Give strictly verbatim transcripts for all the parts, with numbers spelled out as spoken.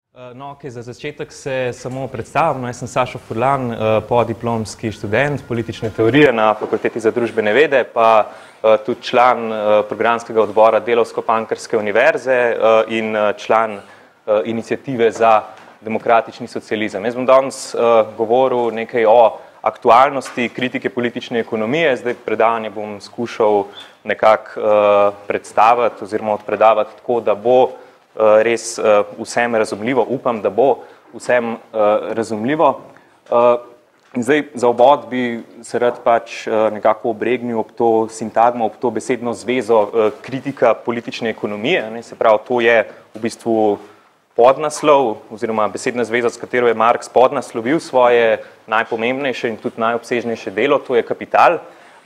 No, okay, za začetek se samo predstavim. No, jaz sem Sašo Furlan, podiplomski študent politične teorije na Fakulteti za družbene vede, pa tudi član programskega odbora Delavsko-Pankrske univerze in član iniciative za demokratični socializem. Jaz bom danes govoril nekaj o aktualnosti kritike politične ekonomije. Zdaj predavanje bom skušal nekako predstaviti oziroma odpredavati tako, da bo res vsem razumljivo. Upam, da bo vsem razumljivo. Zdaj, za obod bi se rad pač nekako obregnil ob to sintagmo, ob to besedno zvezo kritika politične ekonomije. Se pravi, to je v bistvu podnaslov oziroma besedna zveza, s katero je Marx podnaslovil svoje najpomembnejše in tudi najobsežnejše delo, to je Kapital.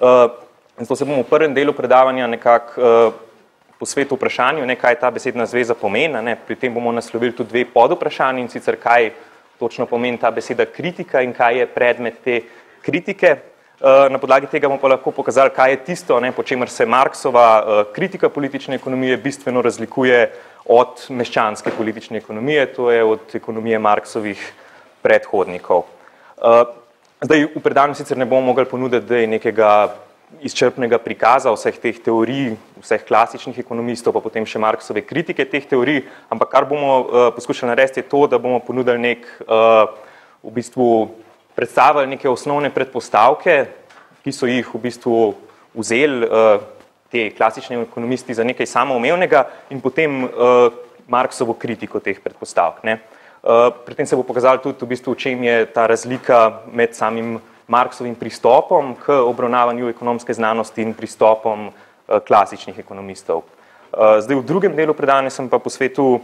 Zato se bomo v prvem delu predavanja nekako posvetil vprašanju, ne, kaj ta besedna zveza pomeni. Ne. Pri tem bomo naslovili tudi dve podvprašanji, in sicer kaj točno pomeni ta beseda kritika in kaj je predmet te kritike. Na podlagi tega bomo pa lahko pokazali, kaj je tisto, ne, po čemer se Marxova kritika politične ekonomije bistveno razlikuje od meščanske politične ekonomije, to je od ekonomije Marxovih predhodnikov. Zdaj, v predavanju sicer ne bomo mogli ponuditi, da je nekega izčrpnega prikaza vseh teh teorij, vseh klasičnih ekonomistov, pa potem še Marxove kritike teh teorij, ampak kar bomo uh, poskušali narediti je to, da bomo ponudili nek, uh, v bistvu predstavili neke osnovne predpostavke, ki so jih v bistvu vzeli uh, te klasični ekonomisti za nekaj samoumevnega, in potem uh, Marxovo kritiko teh predpostavk. Ne. Uh, pri tem se bo pokazalo tudi, v bistvu, v čem je ta razlika med samim Marxovim pristopom k obravnavanju ekonomske znanosti in pristopom klasičnih ekonomistov. Zdaj, v drugem delu predavanja sem pa posvetil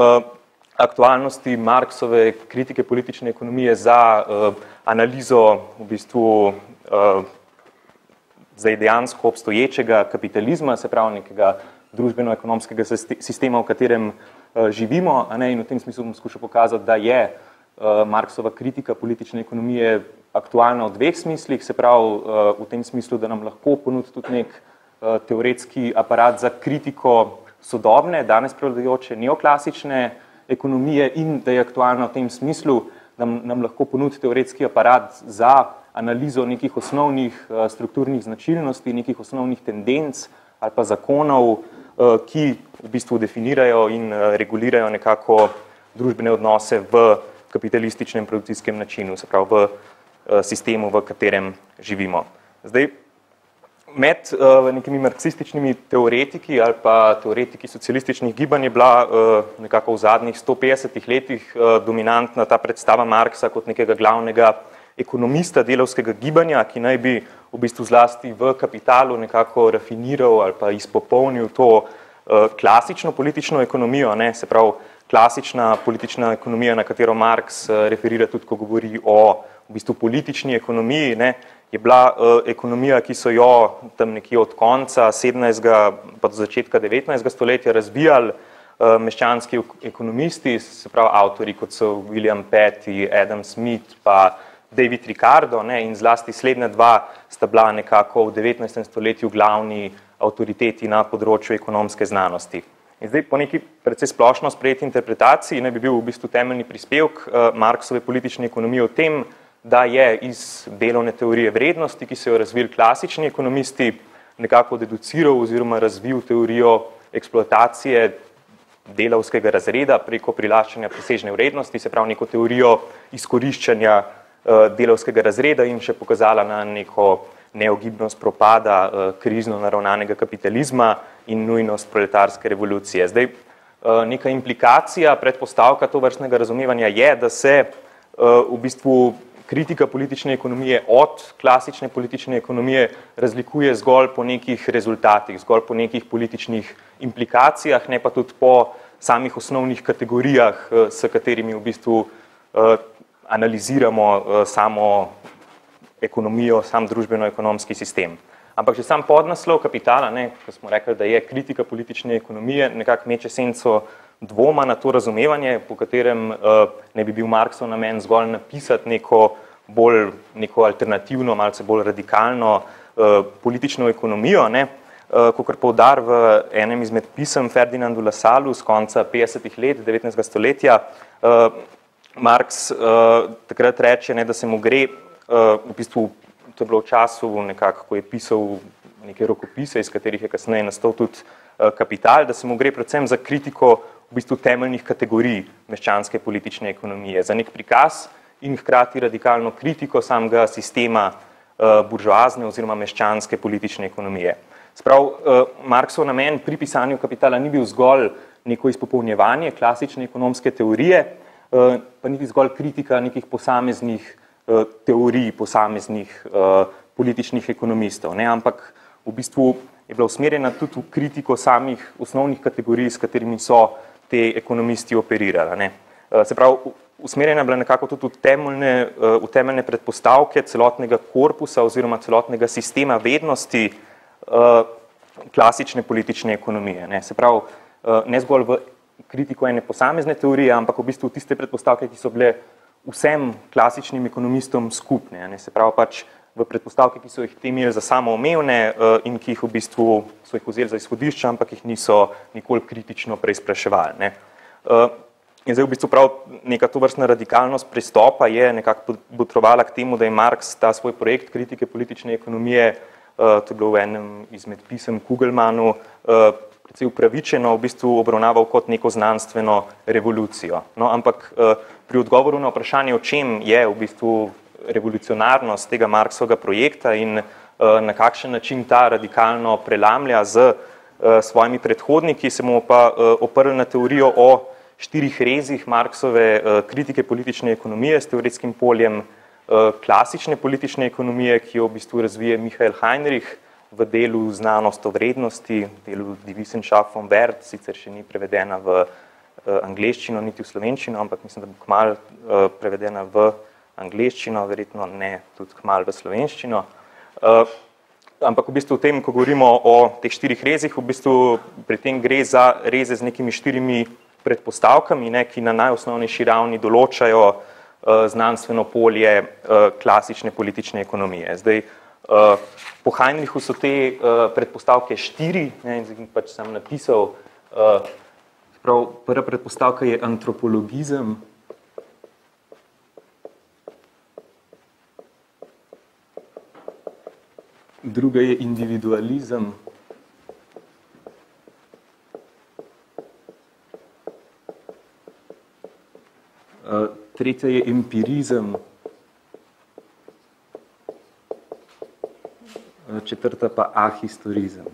aktualnosti Marxove kritike politične ekonomije za analizo v bistvu zdaj dejansko obstoječega kapitalizma, se pravi nekega družbeno-ekonomskega sistema, v katerem živimo, a ne, in v tem smislu bom skušal pokazati, da je Marxova kritika politične ekonomije aktualna v dveh smislih, se pravi v tem smislu, da nam lahko ponudi tudi nek teoretski aparat za kritiko sodobne, danes prevladujoče neoklasične ekonomije, in da je aktualna v tem smislu, da nam lahko ponudi teoretski aparat za analizo nekih osnovnih strukturnih značilnosti, nekih osnovnih tendenc ali pa zakonov, ki v bistvu definirajo in regulirajo nekako družbene odnose v kapitalističnem produkcijskem načinu, se pravi v sistemu, v katerem živimo. Zdaj, med uh, nekimi marksističnimi teoretiki ali pa teoretiki socialističnih gibanj je bila uh, nekako v zadnjih sto petdesetih letih uh, dominantna ta predstava Marxa kot nekega glavnega ekonomista delavskega gibanja, ki naj bi v bistvu zlasti v Kapitalu nekako rafiniral ali pa izpopolnil to uh, klasično politično ekonomijo, ne, se pravi klasična politična ekonomija, na katero Marx uh, referira tudi, ko govori o v bistvu politični ekonomiji, ne, je bila uh, ekonomija, ki so jo tam nekje od konca sedemnajstega pa do začetka devetnajstega stoletja razvijali uh, meščanski ekonomisti, se pravi avtori, kot so William Petty, Adam Smith pa David Ricardo, ne, in zlasti slednja dva sta bila nekako v devetnajstem stoletju glavni avtoriteti na področju ekonomske znanosti. In zdaj, po neki precej splošno sprejeti interpretaciji, ne bi bil v bistvu temeljni prispevek uh, Marxove politične ekonomije v tem, da je iz delovne teorije vrednosti, ki so jo razvili klasični ekonomisti, nekako deduciral oziroma razvil teorijo eksploatacije delavskega razreda preko prilaščanja presežne vrednosti, se pravi neko teorijo izkoriščanja uh, delavskega razreda, in še pokazala na neko neogibnost propada uh, krizno naravnanega kapitalizma in nujnost proletarske revolucije. Zdaj, uh, neka implikacija, predpostavka tovrstnega razumevanja je, da se uh, v bistvu kritika politične ekonomije od klasične politične ekonomije razlikuje zgolj po nekih rezultatih, zgolj po nekih političnih implikacijah, ne pa tudi po samih osnovnih kategorijah, s katerimi v bistvu analiziramo samo ekonomijo, sam družbeno-ekonomski sistem. Ampak že sam podnaslov Kapitala, ne, ko smo rekli, da je kritika politične ekonomije, nekako meče senco dvoma na to razumevanje, po katerem uh, ne bi bil Marxov namen zgolj napisati neko bolj, neko alternativno, malce bolj radikalno uh, politično ekonomijo, ne, kakor poudar v enem izmed pisem Ferdinandu Lassalu z konca petdesetih let devetnajstega stoletja, Marx takrat reče, da se mu gre, v bistvu to je bilo v času nekako, ko je pisal neke rokopise, iz katerih je kasneje nastal tudi Kapital, da se mu gre predvsem za kritiko v bistvu temeljnih kategorij meščanske politične ekonomije, za nek prikaz in hkrati radikalno kritiko samega sistema buržoazne oziroma meščanske politične ekonomije. Sprav, Marksov namen pri pisanju Kapitala ni bil zgolj neko izpopolnjevanje klasične ekonomske teorije, pa niti zgolj kritika nekih posameznih teorij, posameznih političnih ekonomistov, ne, ampak v bistvu je bila usmerjena tudi v kritiko samih osnovnih kategorij, s katerimi so te ekonomisti operirali, ne. Se pravi, usmerjena je bila nekako tudi v temeljne, v temeljne predpostavke celotnega korpusa oziroma celotnega sistema vednosti klasične politične ekonomije, ne. Se pravi, ne zgolj v kritiko ene posamezne teorije, ampak v bistvu tiste predpostavke, ki so bile vsem klasičnim ekonomistom skupne, ne. Se pravi, pač v predpostavke, ki so jih te imeli za samoumevne in ki jih v bistvu so jih vzeli za izhodišče, ampak jih niso nikoli kritično preizpraševali, ne. In zdaj v bistvu prav neka tovrstna radikalnost pristopa je nekako botrovala k temu, da je Marx ta svoj projekt kritike politične ekonomije, to je bilo v enem izmed pisem Kugelmanu, precej upravičeno v bistvu obravnaval kot neko znanstveno revolucijo. No, ampak pri odgovoru na vprašanje, o čem je v bistvu revolucionarnost tega Marxovega projekta in na kakšen način ta radikalno prelamlja z svojimi predhodniki, se bomo pa oprli na teorijo o štirih rezih Marxove kritike politične ekonomije s teoretskim poljem klasične politične ekonomije, ki jo v bistvu razvije Michael Heinrich v delu Znanost o vrednosti, delu Die Wissenschaft vom Wert, sicer še ni prevedena v angleščino, niti v slovenščino, ampak mislim, da bo kmalu prevedena v angleščino, verjetno ne tudi kmalu v slovenščino. Ampak v bistvu v tem, ko govorimo o teh štirih rezih, v bistvu pri tem gre za reze z nekimi štirimi predpostavkami, ne, ki na najosnovnejši ravni določajo znanstveno polje klasične politične ekonomije. Zdaj, po Heinrichu so te predpostavke štiri, ne, in zdaj pač sem napisal, prav, prva predpostavka je antropologizem, druga je individualizem, tretja je empirizem, četrta pa ahistorizem.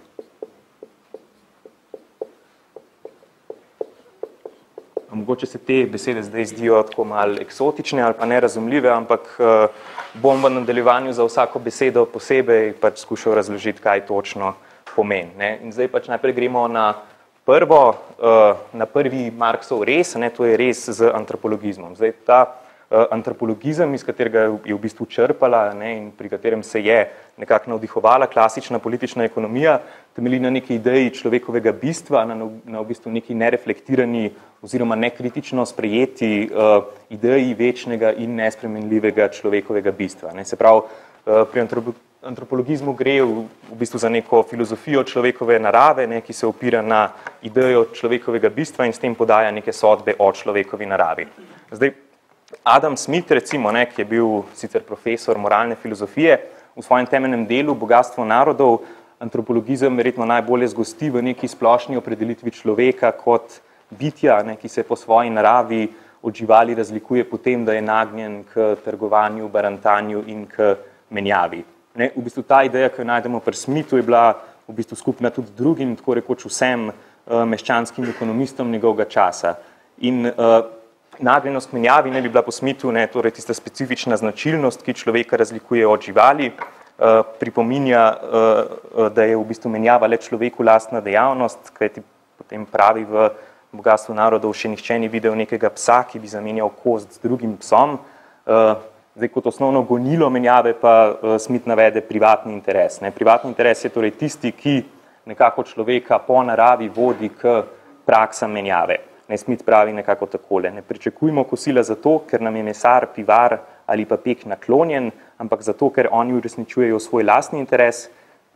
Mogoče se te besede zdaj zdijo tako malo eksotične ali pa nerazumljive, ampak bom v nadaljevanju za vsako besedo posebej pač skušal razložiti, kaj točno pomeni, ne. In zdaj pač najprej gremo na prvo, na prvi Marxov rez, ne, to je rez z antropologizmom. Zdaj, ta antropologizem, iz katerega je v bistvu črpala, ne, in pri katerem se je nekako navdihovala klasična politična ekonomija, temelji na neki ideji človekovega bistva, na, na v bistvu neki nereflektirani oziroma nekritično sprejeti uh, ideji večnega in nespremenljivega človekovega bistva, ne. Se pravi, uh, pri antropologizmu gre v, v bistvu za neko filozofijo človekove narave, ne, ki se opira na idejo človekovega bistva in s tem podaja neke sodbe o človekovi naravi. Zdaj, Adam Smith, recimo, ne, ki je bil sicer profesor moralne filozofije, v svojem temeljnem delu Bogatstvo narodov antropologizem verjetno najbolje zgosti v neki splošni opredelitvi človeka kot bitja, ne, ki se po svoji naravi od živali razlikuje po tem, da je nagnjen k trgovanju, barantanju in k menjavi. Ne, v bistvu ta ideja, ki jo najdemo pri Smithu, je bila v bistvu skupna tudi drugim, tako rekoč vsem uh, meščanskim ekonomistom njegovega časa. In uh, nagnjenost k menjavi ne bi bila po Smithu, ne, torej tista specifična značilnost, ki človeka razlikuje od živali, uh, pripominja, uh, da je v bistvu menjava le človeku lastna dejavnost, kajti potem pravi v Bogatstvu narodov, še nihče ni videl nekega psa, ki bi zamenjal kost z drugim psom. Zdaj, kot osnovno gonilo menjave pa Smith navede privatni interes, ne. Privatni interes je torej tisti, ki nekako človeka po naravi vodi k praksam menjave. Ne, Smith pravi nekako takole: ne pričakujmo kosila zato, ker nam je mesar, pivar ali pa pek naklonjen, ampak zato, ker oni uresničujejo svoj lastni interes,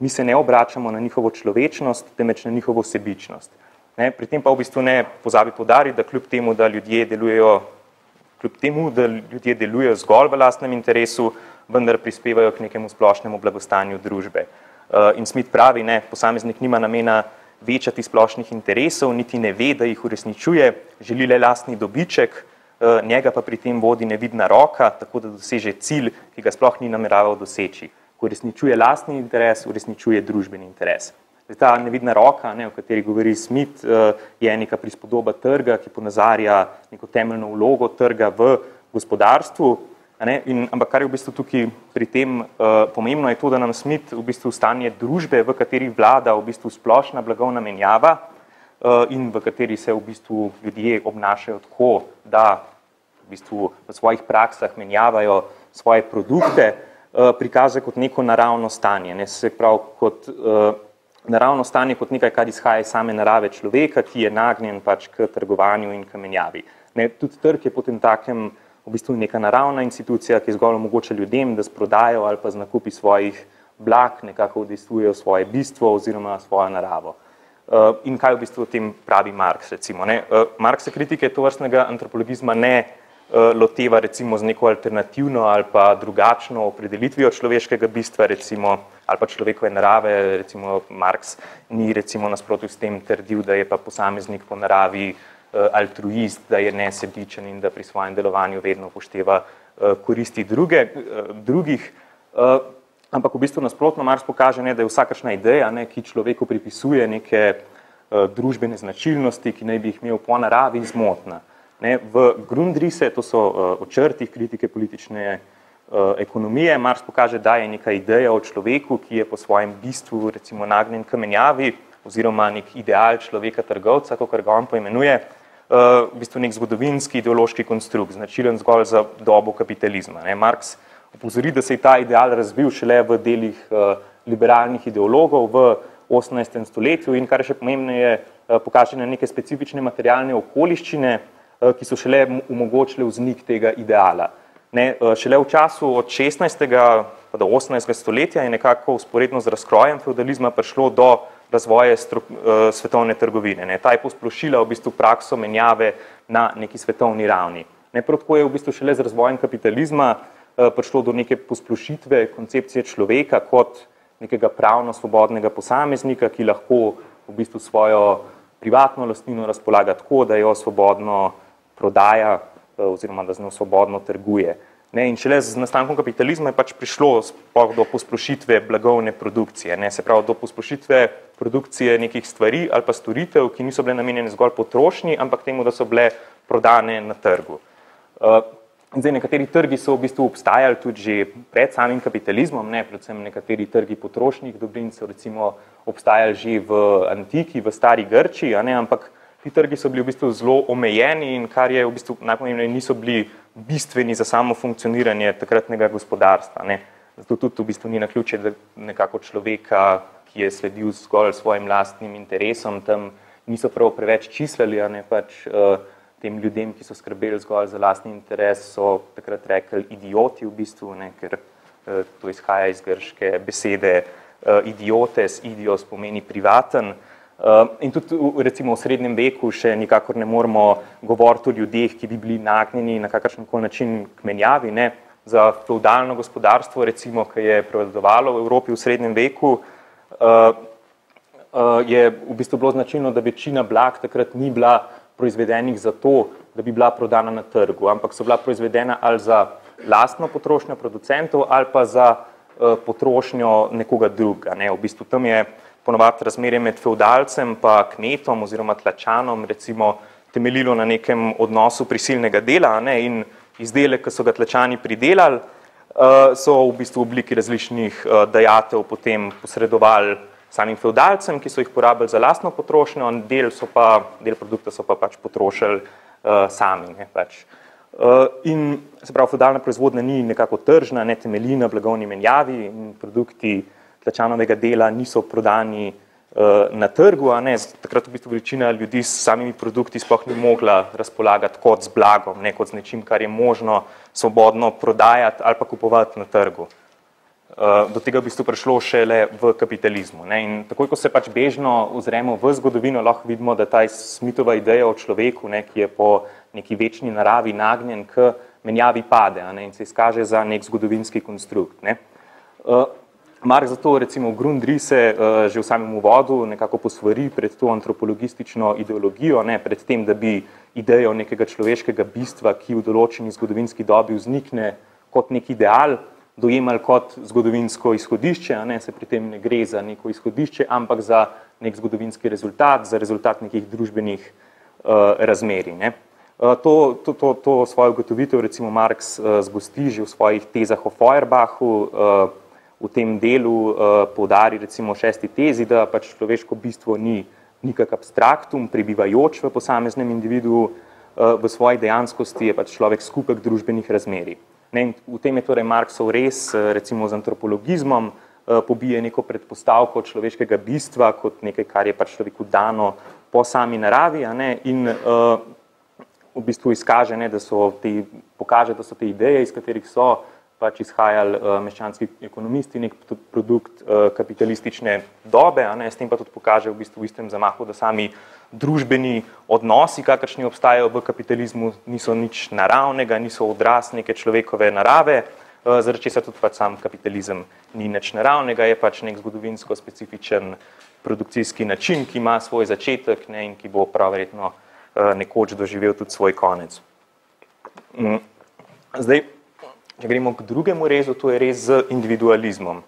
mi se ne obračamo na njihovo človečnost, temveč na njihovo sebičnost. Ne, pri tem pa v bistvu ne pozabi poudariti, da kljub temu, da ljudje delujejo, kljub temu, da ljudje delujejo zgolj v lastnem interesu, vendar prispevajo k nekemu splošnemu blagostanju družbe. In Smith pravi, ne, posameznik nima namena večati splošnih interesov, niti ne ve, da jih uresničuje, želi le lastni dobiček, njega pa pri tem vodi nevidna roka, tako da doseže cilj, ki ga sploh ni nameraval doseči. Ko uresničuje lastni interes, uresničuje družbeni interes. Ta nevidna roka, ne, o kateri govori Smith, je neka prispodoba trga, ki ponazarja neko temeljno vlogo trga v gospodarstvu. Ne, in, ampak kar je v bistvu tukaj pri tem uh, pomembno, je to, da nam Smith v bistvu stanje družbe, v kateri vlada v bistvu splošna blagovna menjava uh, in v kateri se v bistvu ljudje obnašajo tako, da v bistvu v svojih praksah menjavajo svoje produkte, uh, prikaže kot neko naravno stanje. Ne, se pravi, kot uh, naravno stanje kot nekaj, kar izhaja iz same narave človeka, ki je nagnjen pač k trgovanju in k menjavi. Ne, tudi trg je potem takem v bistvu neka naravna institucija, ki zgolj omogoča ljudem, da s prodajo ali pa z nakupi svojih blag nekako udejstvujejo svoje bistvo oziroma svojo naravo. In kaj v bistvu o tem pravi Marx, recimo, ne? Marx se kritike tovrstnega antropologizma ne loteva recimo z neko alternativno ali pa drugačno opredelitvijo človeškega bistva, recimo, ali pa človekove narave, recimo Marx ni recimo nasprotju s tem trdil, da je pa posameznik po naravi altruist, da je nesebičen in da pri svojem delovanju vedno upošteva koristi druge, drugih. Ampak v bistvu nasprotno Marx pokaže, ne, da je vsakršna ideja, ne, ki človeku pripisuje neke družbene značilnosti, ki naj bi jih imel po naravi, zmotna. Ne, v Grundrisse, to so očrtih kritike politične ekonomije, Marx pokaže, da je neka ideja o človeku, ki je po svojem bistvu recimo nagnjen k menjavi, oziroma nek ideal človeka trgovca, kakor ga on poimenuje, v bistvu nek zgodovinski ideološki konstrukt, značilen zgolj za dobo kapitalizma. Ne. Marx opozori, da se je ta ideal razvil šele v delih liberalnih ideologov v osemnajstem stoletju in kar je še pomembneje, pokaže na neke specifične materialne okoliščine, ki so šele omogočile vznik tega ideala. Ne, šele v času od šestnajstega pa do osemnajstega stoletja je nekako vzporedno z razkrojem feudalizma prišlo do razvoja svetovne trgovine. Ne. Ta je posplošila v bistvu prakso menjave na neki svetovni ravni. Ne, prav tako je v bistvu šele z razvojem kapitalizma prišlo do neke posplošitve koncepcije človeka kot nekega pravno svobodnega posameznika, ki lahko v bistvu svojo privatno lastnino razpolaga tako, da jo svobodno prodaja oziroma da z njo svobodno trguje. Ne, in šele z nastankom kapitalizma je pač prišlo do posplošitve blagovne produkcije, ne, se pravi do posplošitve produkcije nekih stvari ali pa storitev, ki niso bile namenjene zgolj potrošnji, ampak temu, da so bile prodane na trgu. Zdaj, nekateri trgi so v bistvu obstajali tudi že pred samim kapitalizmom, ne, predvsem nekateri trgi potrošnih dobrin so recimo obstajali že v antiki, v stari Grčiji, a ne, ampak ti trgi so bili v bistvu zelo omejeni in kar je v bistvu najpomembneje, niso bili bistveni za samo funkcioniranje takratnega gospodarstva. Ne. Zato tudi v bistvu ni naključje, da nekako človeka, ki je sledil zgolj svojim lastnim interesom, tam niso prav preveč čislali, a ne pač uh, tem ljudem, ki so skrbeli zgolj za lastni interes, so takrat rekli idioti v bistvu, ne, ker uh, to izhaja iz grške besede uh, idiotes, idios pomeni privaten. Uh, in tudi recimo v srednjem veku še nikakor ne moramo govoriti o ljudeh, ki bi bili nagnjeni na kakršenkoli način k menjavi. Ne. Za feudalno gospodarstvo, recimo, ki je prevladovalo v Evropi v srednjem veku, uh, uh, je v bistvu bilo značilno, da večina blag takrat ni bila proizvedenih zato, da bi bila prodana na trgu, ampak so bila proizvedena ali za lastno potrošnjo producentov ali pa za uh, potrošnjo nekoga drugega. Ne. V bistvu tam je ponovadi razmerje med feudalcem pa knetom oziroma tlačanom recimo temeljilo na nekem odnosu prisilnega dela, ne, in izdelek, ki so ga tlačani pridelali, so v bistvu v obliki različnih dajatev potem posredovali samim feudalcem, ki so jih porabili za lastno potrošnjo, in del, so pa, del produkta so pa pač potrošili sami. Ne, pač. In se pravi, feudalna proizvodnja ni nekako tržna, ne temelji na blagovni menjavi in produkti tlačanovega dela niso prodani uh, na trgu, a ne, takrat v bistvu večina ljudi s samimi produkti sploh ni mogla razpolagati kot z blagom, ne kot z nečim, kar je možno svobodno prodajati ali pa kupovati na trgu. do tega v bistvu prišlo šele v kapitalizmu. Ne? In takoj, ko se pač bežno ozremo v zgodovino, lahko vidimo, da ta Smithova ideja o človeku, ne, ki je po neki večni naravi nagnjen k menjavi pade, a ne, in se izkaže za nek zgodovinski konstrukt. Ne? Uh, Marx zato recimo v Grundrisse uh, že v samem uvodu nekako posvari pred to antropologistično ideologijo, ne, pred tem, da bi idejo nekega človeškega bistva, ki v določeni zgodovinski dobi vznikne kot nek ideal, dojemali kot zgodovinsko izhodišče, a ne, se pri tem ne gre za neko izhodišče, ampak za nek zgodovinski rezultat, za rezultat nekih družbenih uh, razmerij. Ne. Uh, to, to, to, to svojo ugotovitev recimo Marx uh, zgosti že v svojih tezah o Feuerbachu, uh, v tem delu uh, poudari recimo šesti tezi, da pač človeško bistvo ni nikak abstraktum, prebivajoč v posameznem individuu, uh, v svoji dejanskosti je pač človek skupek družbenih razmerij. Ne, v tem je torej Marxov res, recimo z antropologizmom, pobije neko predpostavko človeškega bistva kot nekaj, kar je pač človeku dano po sami naravi, a ne, in uh, v bistvu izkaže, ne, da so te, pokaže, da so te ideje, iz katerih so pač izhajali uh, meščanski ekonomisti, nek produkt uh, kapitalistične dobe, a ne, s tem pa tudi pokaže v bistvu v istem zamahu, da sami družbeni odnosi, kakršni obstajajo v kapitalizmu, niso nič naravnega, niso odraz neke človekove narave, zaradi česar tudi pač sam kapitalizem ni nič naravnega, je pač nek zgodovinsko specifičen produkcijski način, ki ima svoj začetek, ne, in ki bo prav verjetno nekoč doživel tudi svoj konec. Zdaj, če gremo k drugemu rezu, to je rez z individualizmom.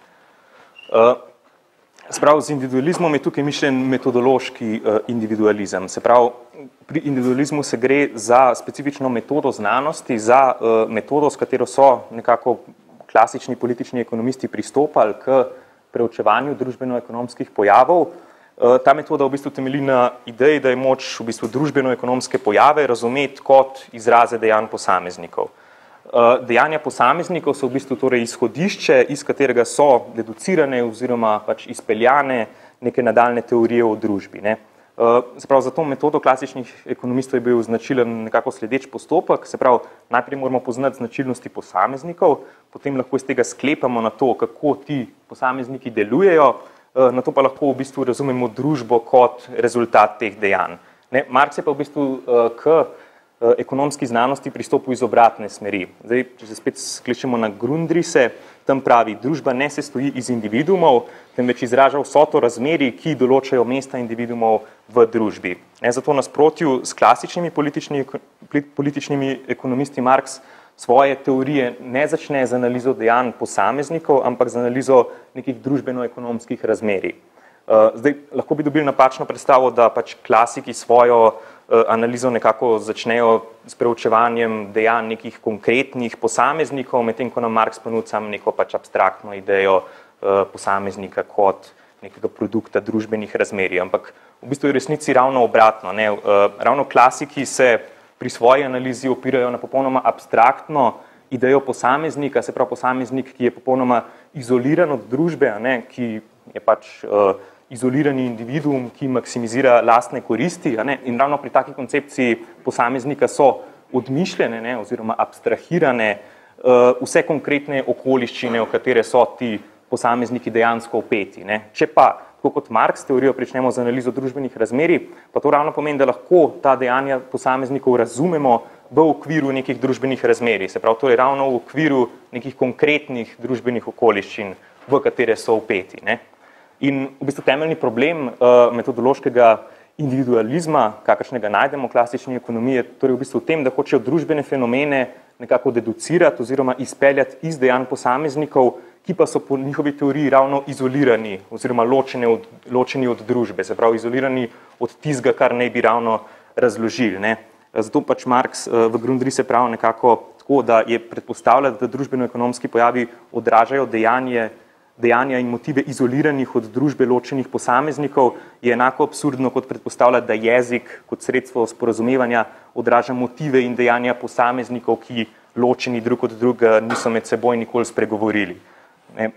Se pravi, z individualizmom je tukaj mišljen metodološki uh, individualizem. Se pravi, pri individualizmu se gre za specifično metodo znanosti, za uh, metodo, s katero so nekako klasični politični ekonomisti pristopali k preučevanju družbeno-ekonomskih pojavov. Uh, ta metoda v bistvu temelji na ideji, da je moč v bistvu družbeno-ekonomske pojave razumeti kot izraze dejanj posameznikov. Dejanja posameznikov so v bistvu torej izhodišče, iz katerega so deducirane oziroma pač izpeljane neke nadaljne teorije o družbi. Ne. Se pravi, za to metodo klasičnih ekonomistov je bil značilen nekako sledeč postopek, se pravi, najprej moramo poznati značilnosti posameznikov, potem lahko iz tega sklepamo na to, kako ti posamezniki delujejo, na to pa lahko v bistvu razumemo družbo kot rezultat teh dejanj. Ne. Marx je pa v bistvu k ekonomski znanosti pristopil iz obratne smeri. Zdaj, če se spet skličemo na Grundrisse, tam pravi, družba ne se stoji iz individuumov, temveč izraža vsoto razmerij, ki določajo mesta individuumov v družbi. Ne, zato nasprotju s klasičnimi političnimi, političnimi ekonomisti Marx svoje teorije ne začne z analizo dejanj posameznikov, ampak z analizo nekih družbeno-ekonomskih razmerij. Zdaj, lahko bi dobili napačno predstavo, da pač klasiki svojo analizo nekako začnejo s preučevanjem dejanj nekih konkretnih posameznikov, medtem ko nam Marx ponudca neko pač abstraktno idejo posameznika kot nekega produkta družbenih razmerij. Ampak v bistvu je v resnici ravno obratno. Ne? Ravno klasiki se pri svoji analizi opirajo na popolnoma abstraktno idejo posameznika, se pravi posameznik, ki je popolnoma izoliran od družbe, a ne? Ki je pač izolirani individuum, ki maksimizira lastne koristi, a ne? In ravno pri taki koncepciji posameznika so odmišljene, ne, oziroma abstrahirane uh, vse konkretne okoliščine, v katere so ti posamezniki dejansko vpeti. Ne. Če pa, tako kot Marx teorijo, pričnemo z analizo družbenih razmerij, pa to ravno pomeni, da lahko ta dejanja posameznikov razumemo v okviru nekih družbenih razmerij, se pravi, to je ravno v okviru nekih konkretnih družbenih okoliščin, v katere so vpeti. Ne. In v bistvu temeljni problem uh, metodološkega individualizma, kakršnega najdemo v klasični ekonomiji, je torej v bistvu v tem, da hočejo družbene fenomene nekako deducirati oziroma izpeljati iz dejanj posameznikov, ki pa so po njihovi teoriji ravno izolirani oziroma ločeni od, ločeni od družbe, se pravi izolirani od tistega, kar naj bi ravno razložili. Ne. Zato pač Marx uh, v Grundrisse pravi nekako tako, da je predpostavljati, da družbeno-ekonomski pojavi odražajo dejanje dejanja in motive izoliranih od družbe ločenih posameznikov, je enako absurdno, kot predpostavljati, da jezik kot sredstvo sporazumevanja odraža motive in dejanja posameznikov, ki ločeni drug od druga niso med seboj nikoli spregovorili. Ne.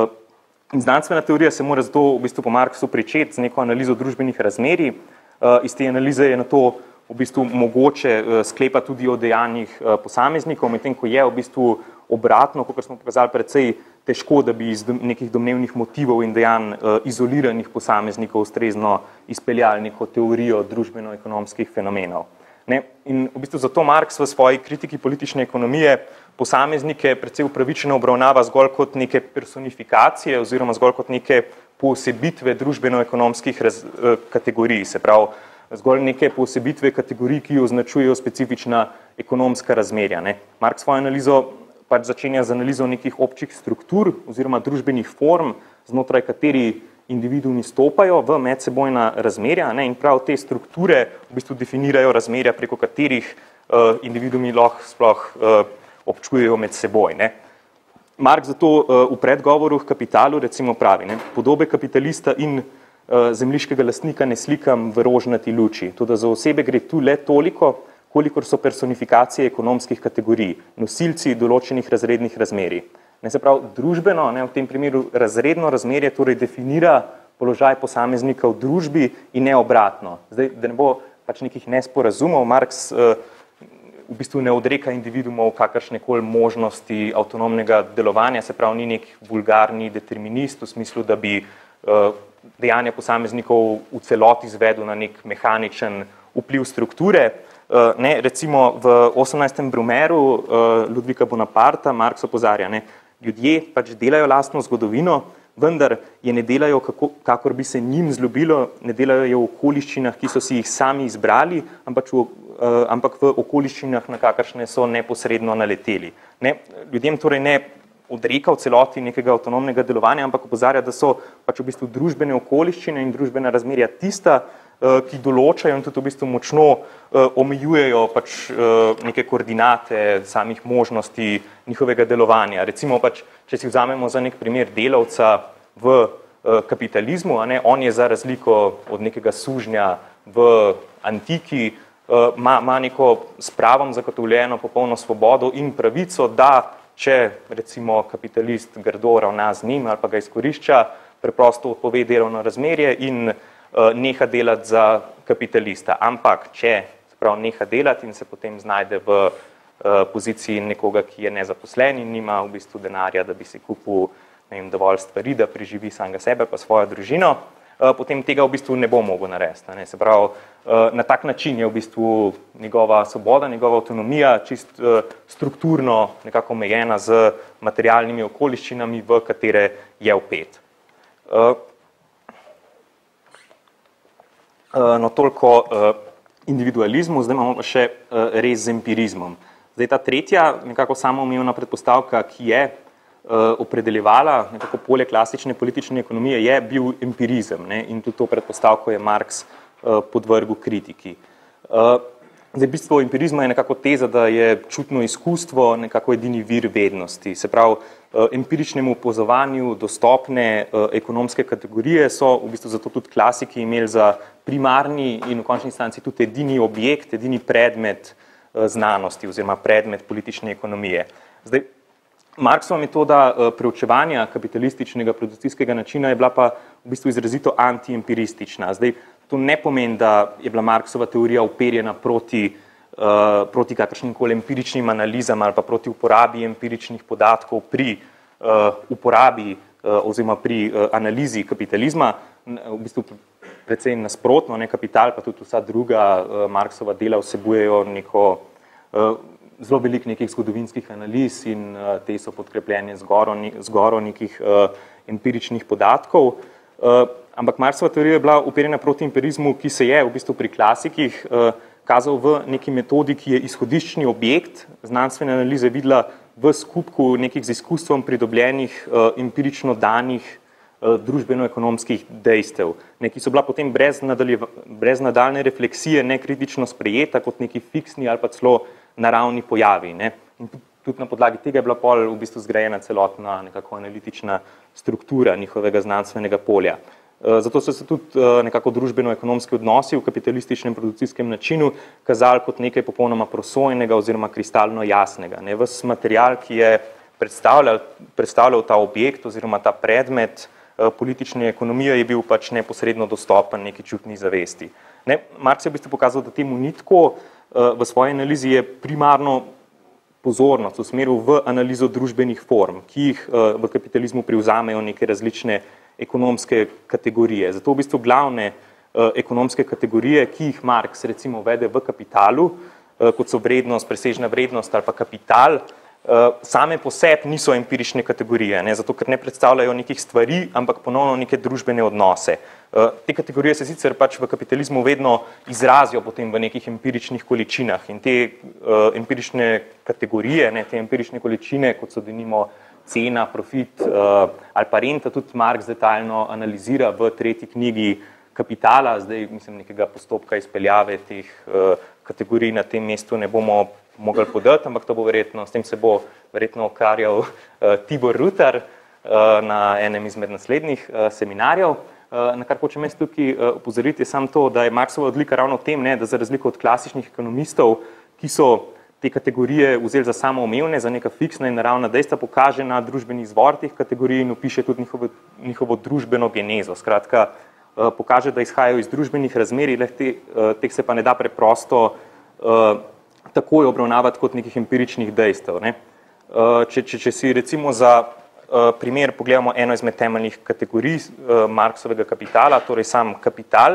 In znanstvena teorija se mora zato v bistvu po Marxu pričeti z neko analizo družbenih razmerij. Iz te analize je na to v bistvu mogoče sklepati tudi o dejanjih posameznikov, medtem ko je v bistvu obratno, kot smo pokazali, precej težko, da bi iz nekih domnevnih motivov in dejanj izoliranih posameznikov ustrezno izpeljali neko teorijo družbeno-ekonomskih fenomenov. Ne? In v bistvu zato Marx v svoji kritiki politične ekonomije posameznike precej upravičeno obravnava zgolj kot neke personifikacije oziroma zgolj kot neke poosebitve družbeno-ekonomskih kategorij, se pravi zgolj neke poosebitve kategorij, ki označujejo specifična ekonomska razmerja. Ne? Marx svojo analizo pač začenja z analizo nekih občih struktur oziroma družbenih form, znotraj kateri individuumi stopajo v medsebojna razmerja, ne? In prav te strukture v bistvu definirajo razmerja, preko katerih uh, individuumi lahko sploh uh, občujejo med seboj. Ne? Marx zato uh, v predgovoru k kapitalu recimo pravi, ne? Podobe kapitalista in uh, zemljiškega lastnika ne slikam v rožnati luči. Toda za osebe gre tu le toliko, kolikor so personifikacije ekonomskih kategorij, nosilci določenih razrednih razmerij. Ne, se pravi, družbeno, ne, v tem primeru razredno razmerje, torej definira položaj posameznika v družbi in ne obratno. Zdaj, da ne bo pač nekih nesporazumov, Marx uh, v bistvu ne odreka individuumov kakršnekoli možnosti avtonomnega delovanja, se pravi, ni nek vulgarni determinist v smislu, da bi uh, dejanja posameznikov v celoti izvedel na nek mehaničen vpliv strukture. Uh, ne, recimo v osemnajstem Brumaireu uh, Ludvika Bonaparta Marx opozarja, ne, ljudje pač delajo lastno zgodovino, vendar je ne delajo, kako, kakor bi se njim zljubilo, ne delajo je v okoliščinah, ki so si jih sami izbrali, ampak v, uh, ampak v okoliščinah, na kakršne so neposredno naleteli. Ne, ljudem torej ne odreka v celoti nekega avtonomnega delovanja, ampak opozarja, da so pač v bistvu družbene okoliščine in družbena razmerja tista, ki določajo in tudi v bistvu močno omejujejo pač neke koordinate samih možnosti njihovega delovanja. Recimo pač, če si vzamemo za nek primer delavca v kapitalizmu, a ne, on je za razliko od nekega sužnja v antiki, ima, ima neko s pravom zagotovljeno popolno svobodo in pravico, da če recimo kapitalist grdo ravna z njim ali pa ga izkorišča, preprosto odpove delovno razmerje in neha delati za kapitalista. Ampak, če sprav neha delati in se potem znajde v uh, poziciji nekoga, ki je nezaposlen in nima v bistvu denarja, da bi si kupil ne vem, dovolj stvari, da preživi samega sebe pa svojo družino, uh, potem tega v bistvu ne bo mogel narediti. Ne? Se pravi, uh, na tak način je v bistvu njegova svoboda, njegova avtonomija čist uh, strukturno nekako omejena z materialnimi okoliščinami, v katere je vpet. Uh, No, toliko uh, individualizmu, zdaj imamo pa še uh, res z empirizmom. Zdaj ta tretja, nekako samoumevna predpostavka, ki je uh, opredeljevala nekako polje klasične politične ekonomije, je bil empirizem, ne? In tudi to predpostavko je Marx uh, podvrgel kritiki. Uh, zdaj, bistvo empirizma je nekako teza, da je čutno izkustvo nekako edini vir vednosti. Se pravi, uh, empiričnemu opazovanju dostopne uh, ekonomske kategorije so v bistvu zato tudi klasiki imeli za primarni in v končni instanci tudi edini objekt, edini predmet uh, znanosti oziroma predmet politične ekonomije. Zdaj, Marxova metoda uh, preučevanja kapitalističnega produkcijskega načina je bila pa v bistvu izrazito antiempiristična. Zdaj, to ne pomeni, da je bila Marxova teorija uperjena proti, uh, proti kakršnikoli empiričnim analizam ali pa proti uporabi empiričnih podatkov pri uh, uporabi uh, oziroma pri uh, analizi kapitalizma. V bistvu precej nasprotno, ne, kapital pa tudi vsa druga uh, Marxova dela vsebujejo neko uh, zelo veliko nekih zgodovinskih analiz in uh, te so podkrepljene z goro, z goro nekih uh, empiričnih podatkov. Uh, ampak Marxova teorija je bila uperjena proti empirizmu, ki se je v bistvu pri klasikih uh, kazal v neki metodi, ki je izhodiščni objekt znanstvene analize videla v skupku nekih z izkustvom pridobljenih uh, empirično danih uh, družbeno-ekonomskih dejstev, ne, ki so bila potem brez, brez nadaljne refleksije nekritično sprejeta kot neki fiksni ali pa celo naravni pojavi. Ne. In tudi na podlagi tega je bila pol v bistvu zgrajena celotna nekako analitična struktura njihovega znanstvenega polja. Zato so se tudi nekako družbeno-ekonomski odnosi v kapitalističnem produkcijskem načinu kazali kot nekaj popolnoma prosojenega oziroma kristalno jasnega. Ne. Ves material, ki je predstavljal, predstavljal ta objekt oziroma ta predmet politične ekonomije, je bil pač neposredno dostopen neki čutni zavesti. Ne. Marx je v bistvu pokazal, da temu ni tako. V svoji analizi je primarno pozornost usmeril v analizo družbenih form, ki jih v kapitalizmu privzamejo neke različne ekonomske kategorije. Zato v bistvu glavne ekonomske kategorije, ki jih Marx recimo vede v Kapitalu, kot so vrednost, presežna vrednost ali pa kapital, same po sebi niso empirične kategorije, ne, zato ker ne predstavljajo nekih stvari, ampak ponovno neke družbene odnose. Te kategorije se sicer pač v kapitalizmu vedno izrazijo potem v nekih empiričnih količinah in te empirične kategorije, ne, te empirične količine, kot so denimo cena, profit ali pa renta, tudi Marx detaljno analizira v tretji knjigi Kapitala. Zdaj, mislim, nekega postopka izpeljave teh kategorij na tem mestu ne bomo mogli podati, ampak to bo verjetno, s tem se bo verjetno ukvarjal Tibor Rutar na enem izmed naslednjih seminarjev. Na kar hočem jaz tukaj opozoriti, je samo to, da je Marxova odlika ravno v tem, ne, da za razliko od klasičnih ekonomistov, ki so te kategorije vzeli za samoumevne, za neka fiksna in naravna dejstva, pokaže na družbeni izvor teh kategorij in opiše tudi njihovo, njihovo družbeno genezo. Skratka, pokaže, da izhajajo iz družbenih razmerij, te, teh se pa ne da preprosto takoj obravnavati kot nekih empiričnih dejstev. Ne. Če, če, če si recimo za primer pogledamo eno izmed temeljnih kategorij Marxovega kapitala, torej sam kapital,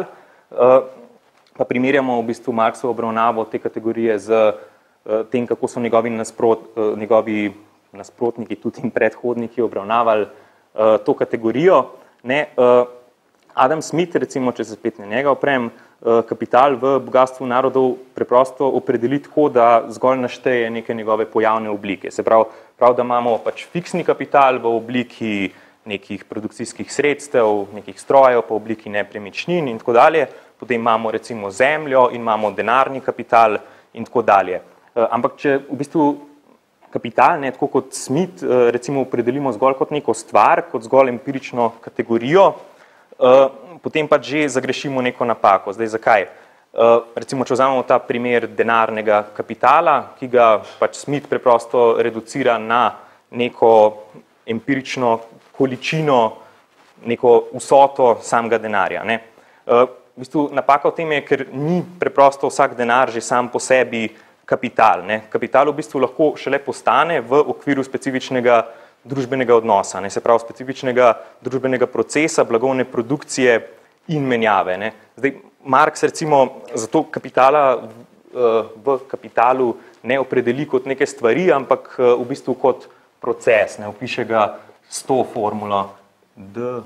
pa primerjamo v bistvu Marxovo obravnavo te kategorije z tem, kako so njegovi, nasprot, njegovi nasprotniki, tudi in predhodniki obravnavali to kategorijo. Ne. Adam Smith, recimo, če se spet na njega oprem, kapital v bogatstvu narodov preprosto opredeli tako, da zgolj našteje neke njegove pojavne oblike. Se pravi, prav, da imamo pač fiksni kapital v obliki nekih produkcijskih sredstev, nekih strojev, po obliki nepremičnin in tako dalje, potem imamo recimo zemljo in imamo denarni kapital in tako dalje. Ampak če v bistvu kapital, ne, tako kot Smith, recimo opredelimo zgolj kot neko stvar, kot zgolj empirično kategorijo, potem pač že zagrešimo neko napako. Zdaj, zakaj? Recimo, če vzamemo ta primer denarnega kapitala, ki ga pač Smith preprosto reducira na neko empirično količino, neko vsoto samega denarja. Ne? V bistvu napaka v tem je, ker ni preprosto vsak denar že sam po sebi kapital. Ne? Kapital v bistvu lahko šele postane v okviru specifičnega družbenega odnosa, ne, se pravi specifičnega družbenega procesa, blagovne produkcije in menjave. Ne. Zdaj, Marx recimo zato kapitala v kapitalu ne opredeli kot neke stvari, ampak v bistvu kot proces, ne, opiše ga s to formulo D,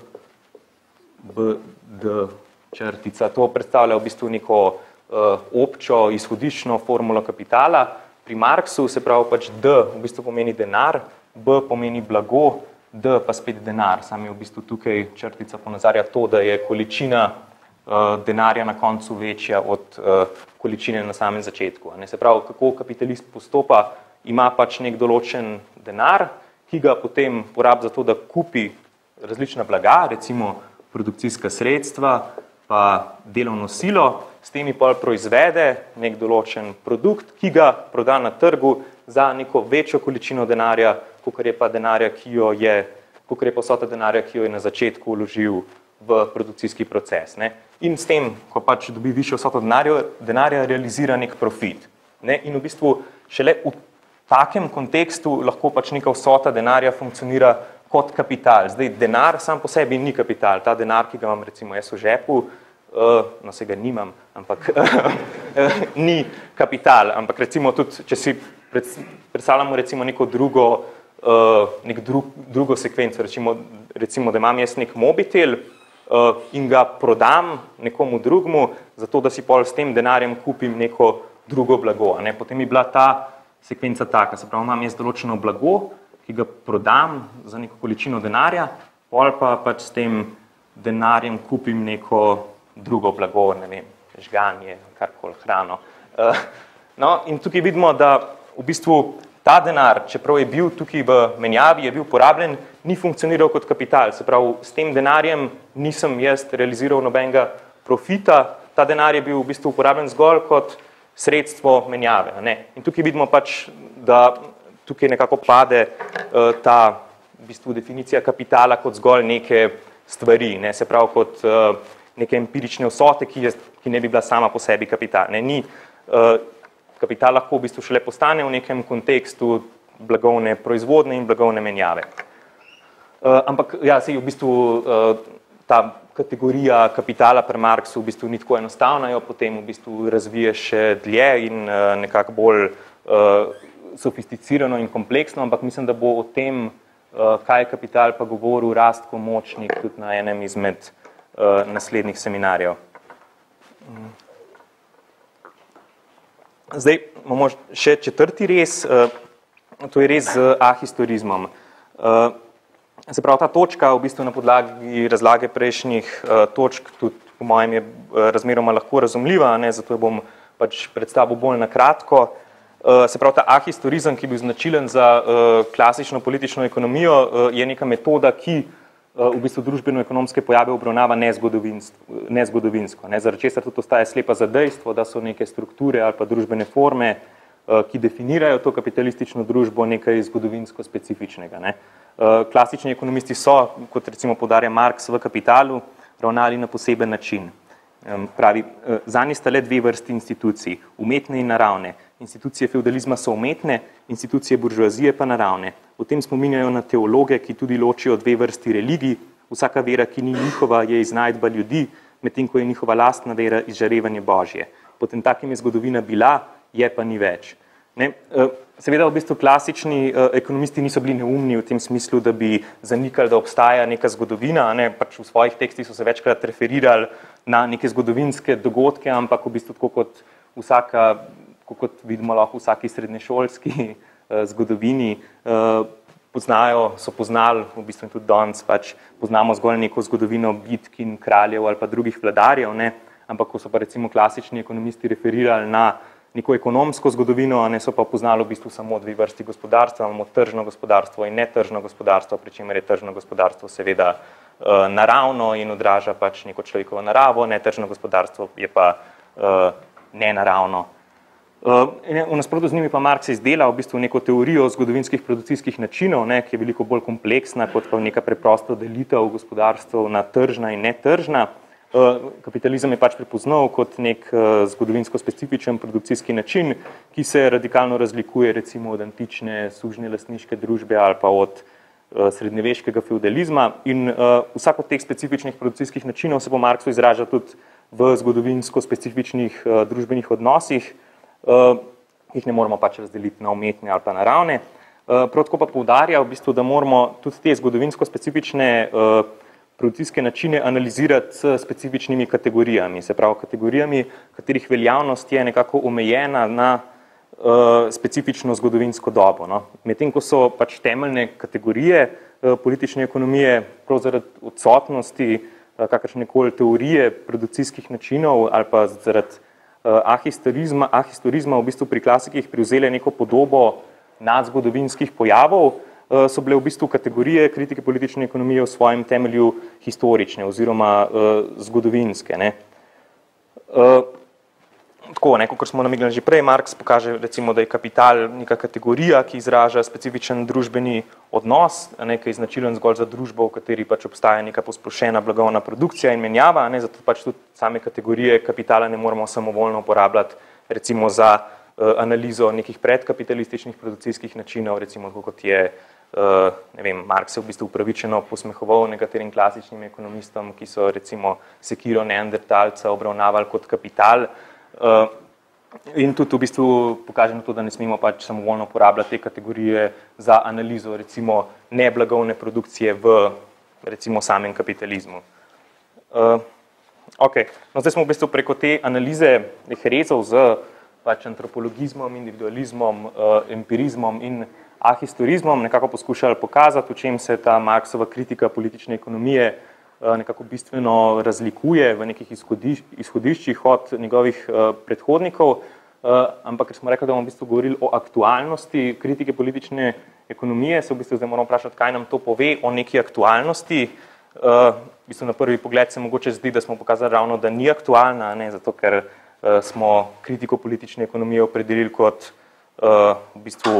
B, D, črtica. To predstavlja v bistvu neko občo, izhodiščno formulo kapitala. Pri Marxu se pravi pač D v bistvu pomeni denar, B pomeni blago, D pa spet denar. Sam je v bistvu tukaj črtica ponazarja to, da je količina uh, denarja na koncu večja od uh, količine na samem začetku. Ne? Se pravi, kako kapitalist postopa, ima pač nek določen denar, ki ga potem porabi za to, da kupi različna blaga, recimo produkcijska sredstva, pa delovno silo, s temi pol proizvede nek določen produkt, ki ga proda na trgu za neko večjo količino denarja, kakor je pa denarja, ki jo je, kakor je pa vsota denarja, ki jo je na začetku vložil v produkcijski proces. Ne? In s tem, ko pač dobi višjo vsoto denarja, denarja realizira nek profit. Ne? In v bistvu šele v takem kontekstu lahko pač neka vsota denarja funkcionira kot kapital. Zdaj, denar sam po sebi ni kapital. Ta denar, ki ga imam recimo jaz v žepu, Uh, no, se ga nimam, ampak ni kapital, ampak recimo tudi, če si pred, predstavljamo recimo neko drugo, uh, nek drug, drugo sekvenco, recimo, recimo, da imam jaz nek mobitel uh, in ga prodam nekomu drugmu, zato da si pol s tem denarjem kupim neko drugo blago. Ne? Potem je bila ta sekvenca taka, se pravi, imam jaz določeno blago, ki ga prodam za neko količino denarja, pol pa pač s tem denarjem kupim neko drugo blago, ne vem, žganje, karkoli, hrano. No, in tukaj vidimo, da v bistvu ta denar, čeprav je bil tukaj v menjavi, je bil porabljen, ni funkcioniral kot kapital. Se pravi, s tem denarjem nisem jaz realiziral nobenega profita, ta denar je bil v bistvu uporabljen zgolj kot sredstvo menjave. Ne? In tukaj vidimo pač, da tukaj nekako pade ta v bistvu definicija kapitala kot zgolj neke stvari, ne? Se pravi kot neke empirične vsote, ki, je, ki ne bi bila sama po sebi kapital. Ne? Ni, uh, kapital lahko v bistvu šele postane v nekem kontekstu blagovne proizvodne in blagovne menjave. Uh, ampak ja, se je v bistvu uh, ta kategorija kapitala pri Marxu v bistvu ni tako enostavna, jo potem v bistvu razvije še dlje in uh, nekako bolj uh, sofisticirano in kompleksno, ampak mislim, da bo o tem, uh, kaj je kapital, pa govoril Rastko Močnik tudi na enem izmed uh, naslednjih seminarjev. Zdaj imamo še četrti rez, uh, to je rez z ahistorizmom. Uh, Se pravi, ta točka v bistvu na podlagi razlage prejšnjih uh, točk tudi po mojem je uh, razmeroma lahko razumljiva, ne, zato jo bom pač predstavil bolj na kratko. Uh, se pravi, ta ahistorizem, ki je bil značilen za uh, klasično politično ekonomijo, uh, je neka metoda, ki uh, v bistvu družbeno-ekonomske pojave obravnava nezgodovinsko, nezgodovinsko ne, zaradi česar tudi ostaja slepa za dejstvo, da so neke strukture ali pa družbene forme, uh, ki definirajo to kapitalistično družbo, nekaj zgodovinsko specifičnega. Ne. Klasični ekonomisti so, kot recimo poudarja Marx v Kapitalu, ravnali na poseben način. Pravi, zanje sta le dve vrsti institucij, umetne in naravne. Institucije feudalizma so umetne, institucije buržoazije pa naravne. O tem spominjajo na teologe, ki tudi ločijo dve vrsti religij. Vsaka vera, ki ni njihova, je iznajdba ljudi, medtem ko je njihova lastna vera izžarevanje Božje. Potem takim je zgodovina bila, je pa ni več. Ne? Seveda v bistvu klasični ekonomisti niso bili neumni v tem smislu, da bi zanikali, da obstaja neka zgodovina, ne? Pač v svojih tekstih so se večkrat referirali na neke zgodovinske dogodke, ampak v bistvu tako kot vsaka, kot vidimo lahko v vsaki srednješolski zgodovini, poznajo, so poznali, v bistvu tudi danes pač poznamo zgolj neko zgodovino bitk in kraljev ali pa drugih vladarjev, ne? Ampak ko so pa recimo klasični ekonomisti referirali na neko ekonomsko zgodovino, ne, so pa poznali v bistvu samo dve vrsti gospodarstva, imamo tržno gospodarstvo in netržno gospodarstvo, pri čemer je tržno gospodarstvo seveda uh, naravno in odraža pač neko človekovo naravo, netržno gospodarstvo je pa uh, nenaravno. Uh, v nasprotju z njimi pa Marx izdela v bistvu neko teorijo zgodovinskih produkcijskih načinov, ne, ki je veliko bolj kompleksna kot pa neka preprosta delitev gospodarstva na tržna in netržna. Kapitalizem je pač prepoznal kot nek zgodovinsko specifičen produkcijski način, ki se radikalno razlikuje recimo od antične sužnje lastniške družbe ali pa od srednjeveškega feudalizma in vsak od teh specifičnih produkcijskih načinov se po Marxu izraža tudi v zgodovinsko specifičnih družbenih odnosih, ki jih ne moramo pač razdeliti na umetne ali pa naravne. Prav tako pa poudarja v bistvu, da moramo tudi te zgodovinsko specifične produkcijske načine analizirati s specifičnimi kategorijami, se pravi kategorijami, katerih veljavnost je nekako omejena na uh, specifično zgodovinsko dobo. No. Medtem ko so pač temeljne kategorije uh, politične ekonomije prav zaradi odsotnosti uh, kakršnekoli teorije produkcijskih načinov ali pa zaradi uh, ahistorizma, ahistorizma v bistvu pri klasikih privzele neko podobo nadzgodovinskih pojavov, so bile v bistvu kategorije kritike politične ekonomije v svojem temelju historične oziroma uh, zgodovinske. Ne. Uh, tako, ne, kot smo namignili že prej, Marx pokaže, recimo, da je kapital neka kategorija, ki izraža specifičen družbeni odnos, ne, ki je značilen zgolj za družbo, v kateri pač obstaja neka posplošena blagovna produkcija in menjava, ne, zato pač tudi same kategorije kapitala ne moramo samovoljno uporabljati, recimo za uh, analizo nekih predkapitalističnih produkcijskih načinov, recimo kot je Uh, ne vem, Marx je v bistvu upravičeno posmehoval nekaterim klasičnim ekonomistom, ki so recimo sekiro neandertalca obravnavali kot kapital uh, in tudi v bistvu pokaže na to, da ne smemo pač samovoljno uporabljati te kategorije za analizo recimo neblagovne produkcije v recimo samem kapitalizmu. Uh, ok, no zdaj smo v bistvu preko te analize teh rezov z pač antropologizmom, individualizmom, uh, empirizmom in ahistorizmom nekako poskušali pokazati, v čem se ta Marxova kritika politične ekonomije nekako bistveno razlikuje v nekih izhodiščih od njegovih predhodnikov, ampak ker smo rekli, da bomo v bistvu govorili o aktualnosti kritike politične ekonomije, se v bistvu zdaj moramo vprašati, kaj nam to pove o neki aktualnosti. V bistvu na prvi pogled se mogoče zdi, da smo pokazali ravno, da ni aktualna, ne, zato ker smo kritiko politične ekonomije opredelili kot v bistvu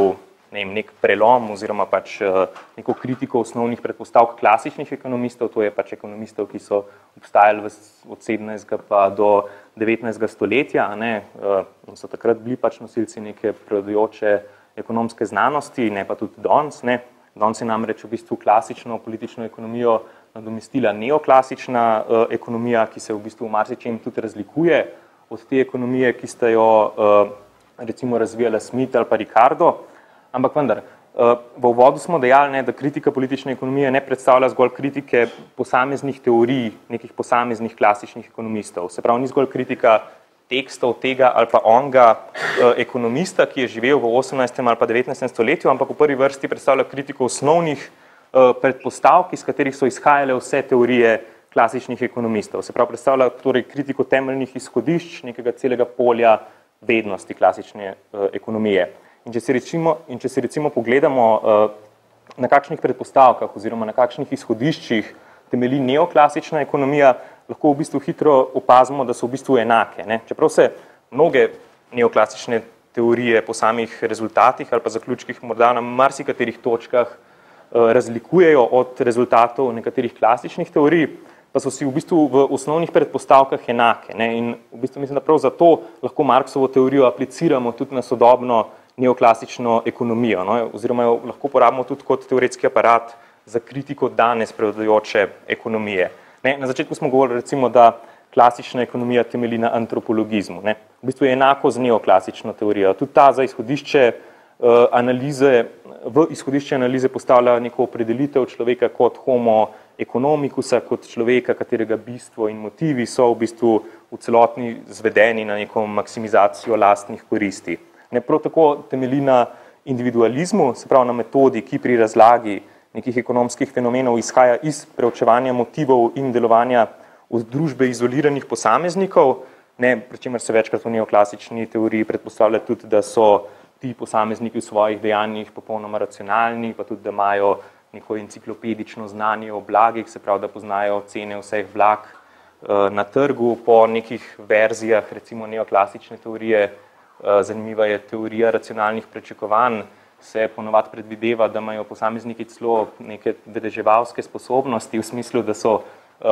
ne vem, nek prelom oziroma pač neko kritiko osnovnih predpostavk klasičnih ekonomistov, to je pač ekonomistov, ki so obstajali od sedemnajstega pa do devetnajstega stoletja, ne, in so takrat bili pač nosilci neke prevladujoče ekonomske znanosti, ne pa tudi danes, ne. Danes je namreč v bistvu klasično politično ekonomijo nadomestila neoklasična uh, ekonomija, ki se v bistvu v marsičem tudi razlikuje od te ekonomije, ki sta jo uh, recimo razvijala Smith ali pa Ricardo, ampak vendar, uh, v uvodu smo dejali, ne, da kritika politične ekonomije ne predstavlja zgolj kritike posameznih teorij, nekih posameznih klasičnih ekonomistov. Se pravi, ni zgolj kritika tekstov tega ali pa onga uh, ekonomista, ki je živel v osemnajstem ali pa devetnajstem stoletju, ampak v prvi vrsti predstavlja kritiko osnovnih uh, predpostavk, iz katerih so izhajale vse teorije klasičnih ekonomistov. Se pravi, predstavlja torej kritiko temeljnih izhodišč nekega celega polja vednosti klasične uh, ekonomije. In če se recimo, in če se recimo pogledamo, uh, na kakšnih predpostavkah oziroma na kakšnih izhodiščih temelji neoklasična ekonomija, lahko v bistvu hitro opazimo, da so v bistvu enake. Ne? Čeprav se mnoge neoklasične teorije po samih rezultatih ali pa zaključkih morda na marsikaterih točkah uh, razlikujejo od rezultatov nekaterih klasičnih teorij, pa so si v bistvu v osnovnih predpostavkah enake. Ne? In v bistvu mislim, da prav zato lahko Marxovo teorijo apliciramo tudi na sodobno neoklasično ekonomijo, no? Oziroma jo lahko uporabimo tudi kot teoretski aparat za kritiko danes prevladujoče ekonomije. Ne? Na začetku smo govorili recimo, da klasična ekonomija temelji na antropologizmu. Ne? V bistvu je enako z neoklasično teorijo. Tudi ta za izhodišče uh, analize, v izhodišče analize postavlja neko opredelitev človeka kot homo economicusa, kot človeka, katerega bistvo in motivi so v bistvu v celotni zvedeni na neko maksimizacijo lastnih koristi. Ne, prav tako temelji na individualizmu, se pravi na metodi, ki pri razlagi nekih ekonomskih fenomenov izhaja iz preučevanja motivov in delovanja v družbe izoliranih posameznikov, ne, pri čemer se večkrat v neoklasični teoriji predpostavlja tudi, da so ti posamezniki v svojih dejanjih popolnoma racionalni, pa tudi, da imajo neko enciklopedično znanje o blagih, se pravi, da poznajo cene vseh blag na trgu. Po nekih verzijah, recimo neoklasične teorije, zanimiva je teorija racionalnih pričakovanj, se ponovadi predvideva, da imajo posamezniki celo neke vedeževalske sposobnosti, v smislu, da so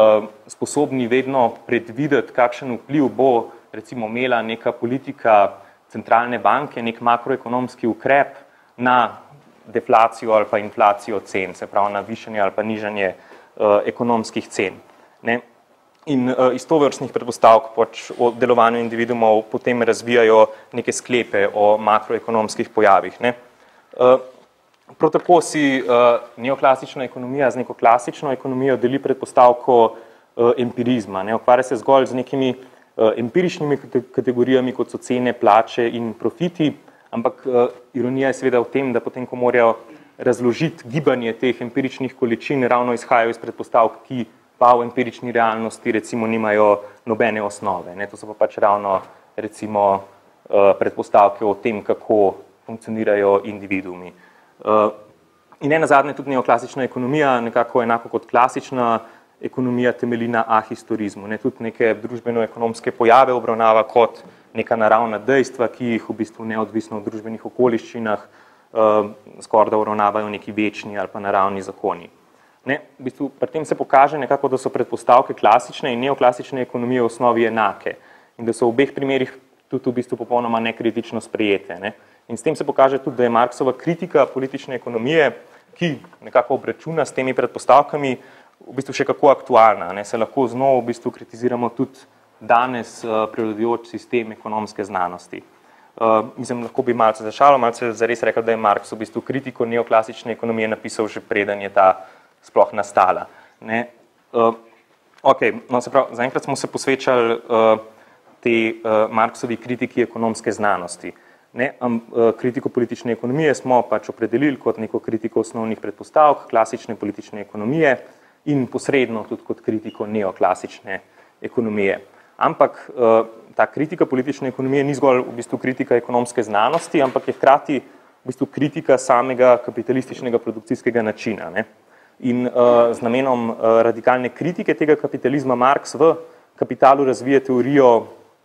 sposobni vedno predvideti, kakšen vpliv bo recimo imela neka politika centralne banke, nek makroekonomski ukrep na deflacijo ali pa inflacijo cen, se pravi na višanje ali pa nižanje uh, ekonomskih cen. Ne? In uh, iz tovrstnih predpostavk pač o delovanju individuumov potem razvijajo neke sklepe o makroekonomskih pojavih. Ne? Uh, prav tako si uh, neoklasična ekonomija z neko klasično ekonomijo deli predpostavko uh, empirizma. Ne? Ukvarja se zgolj z nekimi uh, empiričnimi kategorijami, kot so cene, plače in profiti, ampak uh, ironija je seveda v tem, da potem, ko morajo razložiti gibanje teh empiričnih količin, ravno izhajajo iz predpostavk, ki pa v empirični realnosti recimo nimajo nobene osnove. Ne? To so pa pač ravno recimo uh, predpostavke o tem, kako funkcionirajo individuumi. Uh, in ne nazadnje tudi neoklasična ekonomija, nekako enako kot klasična ekonomija temelji na ahistorizmu. Ne? Tudi neke družbeno-ekonomske pojave obravnava kot neka naravna dejstva, ki jih v bistvu neodvisno v družbenih okoliščinah uh, skoraj da uravnavajo neki večni ali pa naravni zakoni. Ne, v bistvu, pri tem se pokaže nekako, da so predpostavke klasične in neoklasične ekonomije v osnovi enake in da so v obeh primerih tudi v bistvu popolnoma nekritično sprejete. Ne. In s tem se pokaže tudi, da je Marxova kritika politične ekonomije, ki nekako obračuna s temi predpostavkami, v bistvu še kako aktualna. Ne. Se lahko znova v bistvu kritiziramo tudi danes uh, prevladujoč sistem ekonomske znanosti. Uh, mislim, lahko bi malce zašalo, malce zares rekel, da je Marx v bistvu kritiko neoklasične ekonomije napisal že preden je ta sploh nastala. Ne? Uh, okay, no, se pravi, zaenkrat smo se posvečali uh, te uh, Marxovi kritiki ekonomske znanosti. Ne? Um, uh, kritiko politične ekonomije smo pač opredelili kot neko kritiko osnovnih predpostavk klasične politične ekonomije in posredno tudi kot kritiko neoklasične ekonomije. Ampak uh, ta kritika politične ekonomije ni zgolj v bistvu kritika ekonomske znanosti, ampak je hkrati v bistvu kritika samega kapitalističnega produkcijskega načina. Ne? In uh, z namenom uh, radikalne kritike tega kapitalizma Marx v Kapitalu razvije teorijo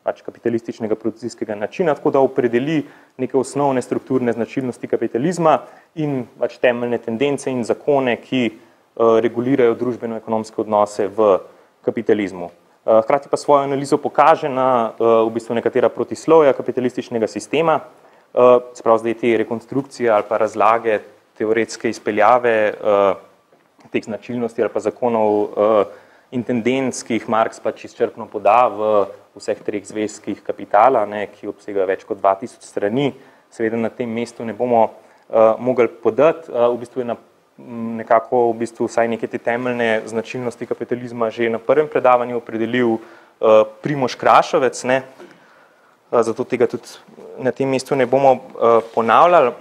pač kapitalističnega produkcijskega načina, tako da opredeli neke osnovne strukturne značilnosti kapitalizma in pač temeljne tendence in zakone, ki regulirajo družbeno-ekonomske odnose v kapitalizmu. Hkrati pa svojo analizo pokaže na v bistvu nekatera protislovja kapitalističnega sistema, se pravi zdaj te rekonstrukcije ali pa razlage, teoretske izpeljave teh značilnosti ali pa zakonov in tendenc, ki jih Marx pač izčrpno poda v vseh treh zvezkih kapitala, ne, ki obsegajo več kot dva tisoč strani. Seveda na tem mestu ne bomo mogli podati, v bistvu je na nekako v bistvu vsaj neke te temeljne značilnosti kapitalizma že na prvem predavanju opredelil uh, Primož Krašovec, ne? Uh, zato tega tudi na tem mestu ne bomo uh, ponavljali.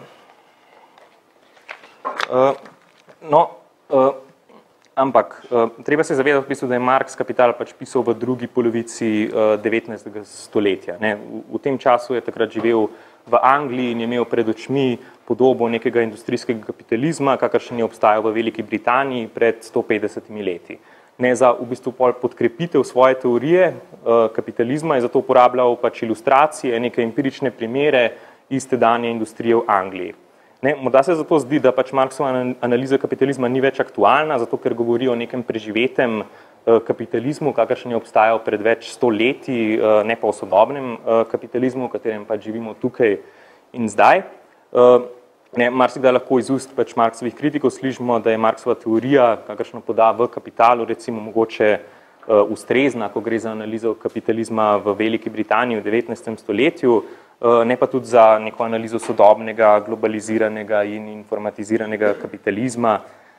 Uh, no, uh, ampak uh, treba se zavedati, v bistvu, da je Marx Kapital pač pisal v drugi polovici uh, devetnajstega stoletja. Ne? V, v tem času je takrat živel v Angliji in je imel pred očmi podobo nekega industrijskega kapitalizma, kakršen je obstajal v Veliki Britaniji pred sto petdesetimi leti. Ne, za v bistvu podkrepitev svoje teorije uh, kapitalizma je zato uporabljal pač ilustracije, neke empirične primere iz tedanje industrije v Angliji. Ne, morda se zato zdi, da pač Marxova analiza kapitalizma ni več aktualna, zato ker govori o nekem preživetem kapitalizmu, kakršen je obstajal pred več sto leti, ne pa o sodobnem kapitalizmu, v katerem pač živimo tukaj in zdaj. Ne, marsikdaj lahko iz ust pač Marxovih kritikov slišimo, da je Marxova teorija, kakršno poda v Kapitalu, recimo mogoče ustrezna, ko gre za analizo kapitalizma v Veliki Britaniji v devetnajstem stoletju, ne pa tudi za neko analizo sodobnega, globaliziranega in informatiziranega kapitalizma.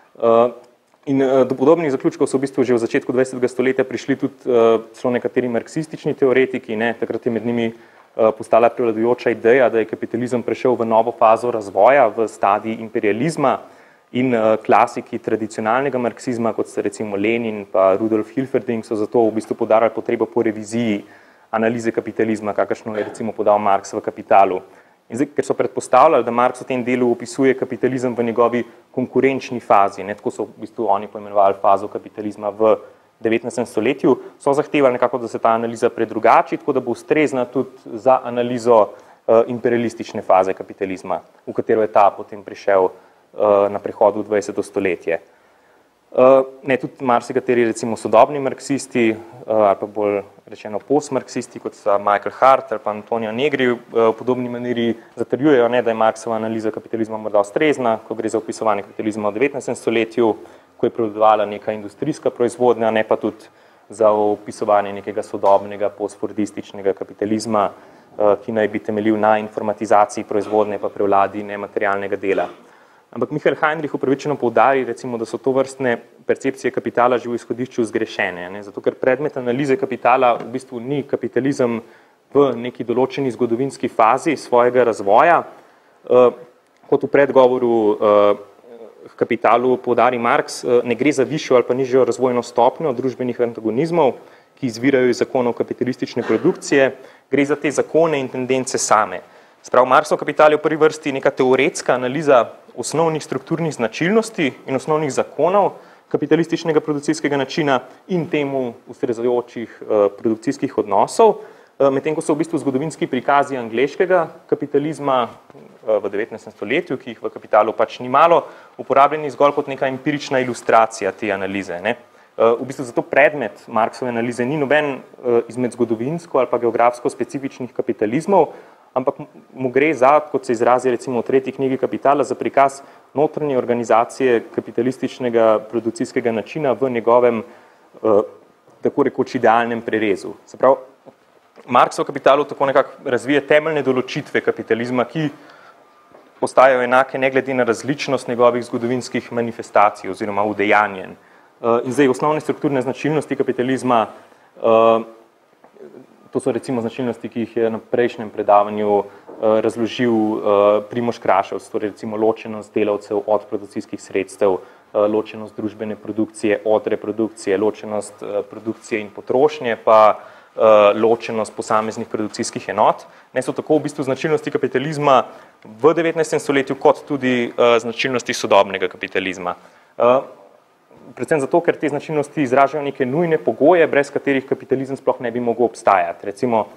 In do podobnih zaključkov so v bistvu že v začetku dvajsetega stoletja prišli tudi celo nekateri marksistični teoretiki, ne, takrat je med njimi postala prevladujoča ideja, da je kapitalizem prešel v novo fazo razvoja, v stadij imperializma in klasiki tradicionalnega marksizma, kot sta recimo Lenin pa Rudolf Hilferding, so zato v bistvu podarali potrebo po reviziji analize kapitalizma, kakršno je recimo podal Marx v Kapitalu. In zdaj, ker so predpostavljali, da Marx v tem delu opisuje kapitalizem v njegovi konkurenčni fazi, ne, tako so v bistvu oni poimenovali fazo kapitalizma v devetnajstem stoletju, so zahtevali nekako, da se ta analiza predrugači, tako da bo ustrezna tudi za analizo uh, imperialistične faze kapitalizma, v katero je ta potem prišel uh, na prehodu v dvajseto stoletje. Uh, ne, tudi marsikateri recimo sodobni marksisti, uh, ali pa bolj rečeno postmarksisti, kot so Michael Hart ali pa Antonio Negri, uh, v podobni maniri zatrjujejo, ne, da je Marxova analiza kapitalizma morda ustrezna, ko gre za opisovanje kapitalizma v devetnajstem stoletju, ko je prevladovala neka industrijska proizvodnja, ne pa tudi za opisovanje nekega sodobnega postfordističnega kapitalizma, uh, ki naj bi temeljil na informatizaciji proizvodnje pa prevladi nematerialnega dela. Ampak Michael Heinrich upravičeno poudari, recimo, da so to vrstne percepcije kapitala že v izhodišču zgrešene, ne? Zato ker predmet analize kapitala v bistvu ni kapitalizem v neki določeni zgodovinski fazi svojega razvoja. Kot v predgovoru k Kapitalu poudari Marx, ne gre za višjo ali pa nižjo razvojno stopnjo družbenih antagonizmov, ki izvirajo iz zakonov kapitalistične produkcije, gre za te zakone in tendence same. Sprav Marxov Kapital je v prvi vrsti neka teoretska analiza osnovnih strukturnih značilnosti in osnovnih zakonov kapitalističnega produkcijskega načina in temu ustrezajočih uh, produkcijskih odnosov, uh, medtem ko so v bistvu zgodovinski prikazi angleškega kapitalizma uh, v devetnajstem stoletju, ki jih v Kapitalu pač ni malo, uporabljeni zgolj kot neka empirična ilustracija te analize. Ne? Uh, v bistvu zato predmet Marxove analize ni noben uh, izmed zgodovinsko ali pa geografsko specifičnih kapitalizmov, ampak mu gre za, kot se izrazi recimo v tretji knjigi Kapitala, za prikaz notranje organizacije kapitalističnega produkcijskega načina v njegovem uh, tako rekoč idealnem prerezu. Se pravi, Marx v Kapitalu tako nekako razvije temeljne določitve kapitalizma, ki postajajo enake ne glede na različnost njegovih zgodovinskih manifestacij oziroma udejanjen. Uh, in zdaj osnovne strukturne značilnosti kapitalizma, uh, to so recimo značilnosti, ki jih je na prejšnjem predavanju uh, razložil uh, Primož Krašovec, torej recimo ločenost delavcev od produkcijskih sredstev, uh, ločenost družbene produkcije od reprodukcije, ločenost uh, produkcije in potrošnje, pa uh, ločenost posameznih produkcijskih enot. Ne so tako v bistvu značilnosti kapitalizma v devetnajstem stoletju, kot tudi uh, značilnosti sodobnega kapitalizma. Uh, predvsem zato, ker te značilnosti izražajo neke nujne pogoje, brez katerih kapitalizem sploh ne bi mogel obstajati. Recimo,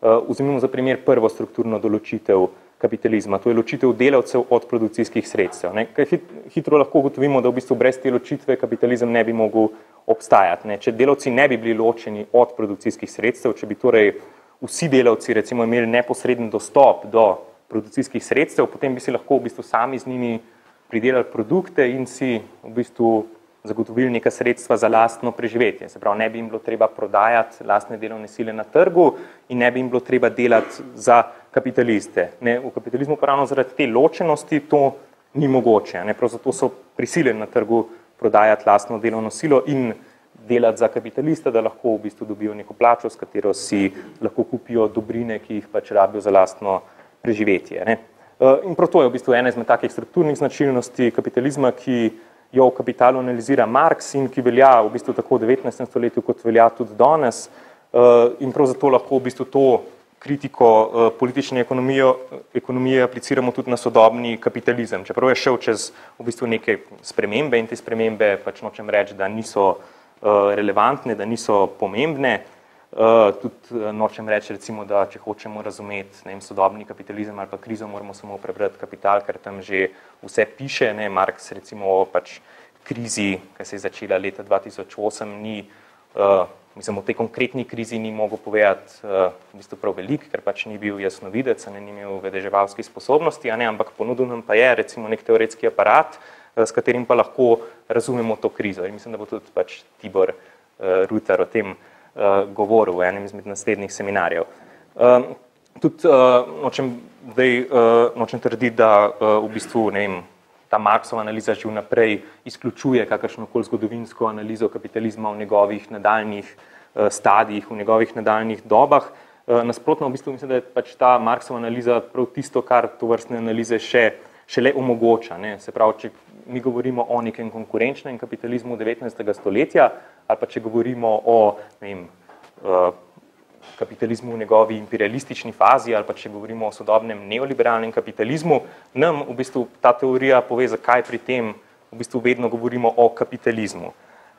Vzemimo za primer prvo strukturno določitev kapitalizma, to je ločitev delavcev od produkcijskih sredstev. Ne? Kaj hitro lahko ugotovimo, da v bistvu brez te ločitve kapitalizem ne bi mogel obstajati. Ne? Če delavci ne bi bili ločeni od produkcijskih sredstev, če bi torej vsi delavci recimo imeli neposreden dostop do produkcijskih sredstev, potem bi si lahko v bistvu sami z njimi pridelali produkte in si v bistvu zagotovili neka sredstva za lastno preživetje. Se pravi, ne bi jim bilo treba prodajati lastne delovne sile na trgu in ne bi jim bilo treba delati za kapitaliste. Ne, v kapitalizmu pa ravno zaradi te ločenosti to ni mogoče. Ne, prav zato so prisiljeni na trgu prodajati lastno delovno silo in delati za kapitaliste, da lahko v bistvu dobijo neko plačo, s katero si lahko kupijo dobrine, ki jih pač rabijo za lastno preživetje. Ne. In prav to je v bistvu ena izmed takih strukturnih značilnosti kapitalizma, ki jo v Kapitalu analizira Marx in ki velja v bistvu tako v devetnajstem stoletju, kot velja tudi danes. In prav zato lahko v bistvu to kritiko politične ekonomije, ekonomije apliciramo tudi na sodobni kapitalizem. Čeprav je šel čez v bistvu neke spremembe in te spremembe pač nočem reči, da niso relevantne, da niso pomembne. Tudi nočem reči, recimo, da če hočemo razumeti ne vem, sodobni kapitalizem ali pa krizo, moramo samo prebrati Kapital, ker tam že vse piše. Ne, Marx recimo o pač krizi, ki se je začela leta dva tisoč osem, ni, uh, mislim, o tej konkretni krizi ni mogel povedati uh, v bistvu prav veliko, ker pač ni bil jasnovidec, ne, ni imel vedeževalskih sposobnosti, a ne, ampak ponudil nam pa je recimo nek teoretski aparat, uh, s katerim pa lahko razumemo to krizo. In mislim, da bo tudi pač Tibor uh, Rutar o tem govoril v enem izmed naslednjih seminarjev. Tudi nočem, dej, nočem trditi, da v bistvu ne vem, ta Marxova analiza že vnaprej izključuje kakršnokoli zgodovinsko analizo kapitalizma v njegovih nadaljnjih stadijih, v njegovih nadaljnjih dobah. Nasprotno, v bistvu mislim, da je pač ta Marxova analiza prav tisto, kar tovrstne analize še, šele omogoča. Ne? Se pravi, če mi govorimo o nekem konkurenčnem kapitalizmu devetnajstega stoletja, ali pa če govorimo o ne vem, kapitalizmu v njegovi imperialistični fazi, ali pa če govorimo o sodobnem neoliberalnem kapitalizmu, nam v bistvu ta teorija pove, zakaj pri tem v bistvu vedno govorimo o kapitalizmu.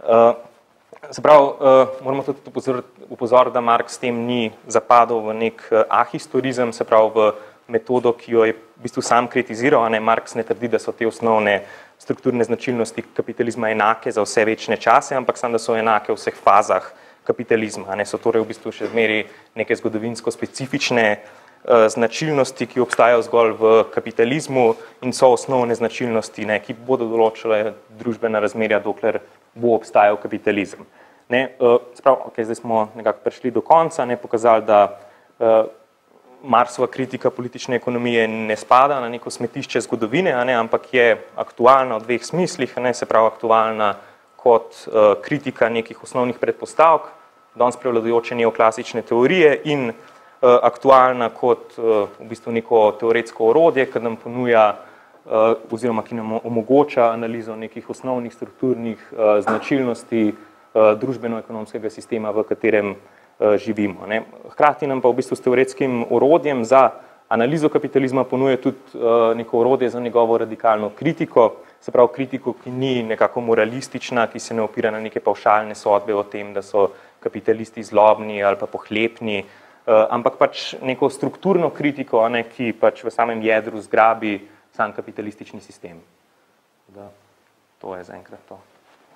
Se pravi, moramo tudi upozoriti, da Marx s tem ni zapadel v nek ahistorizem, se pravi v metodo, ki jo je v bistvu sam kritiziral, a ne, Marx ne trdi, da so te osnovne strukturne značilnosti kapitalizma enake za vse večne čase, ampak samo, da so enake v vseh fazah kapitalizma. A ne, so torej v bistvu še zmeri neke zgodovinsko specifične uh, značilnosti, ki obstajajo zgolj v kapitalizmu in so osnovne značilnosti, ne, ki bodo določile družbena razmerja, dokler bo obstajal kapitalizem. Ne, uh, sprav, okay, zdaj smo nekako prišli do konca, ne, pokazali, da uh, Marxova kritika politične ekonomije ne spada na neko smetišče zgodovine, a ne, ampak je aktualna v dveh smislih, a ne, se pravi aktualna kot uh, kritika nekih osnovnih predpostavk, danes prevladujoče neoklasične teorije in uh, aktualna kot uh, v bistvu neko teoretsko orodje, ki nam ponuja uh, oziroma ki nam omogoča analizo nekih osnovnih strukturnih uh, značilnosti uh, družbeno-ekonomskega sistema, v katerem živimo. Ne. Hkrati nam pa v bistvu s teoretskim orodjem za analizo kapitalizma ponuje tudi uh, neko orodje za njegovo radikalno kritiko, se pravi kritiko, ki ni nekako moralistična, ki se ne opira na neke pavšalne sodbe o tem, da so kapitalisti zlobni ali pa pohlepni, uh, ampak pač neko strukturno kritiko, ne, ki pač v samem jedru zgrabi sam kapitalistični sistem. Da, to je zaenkrat to.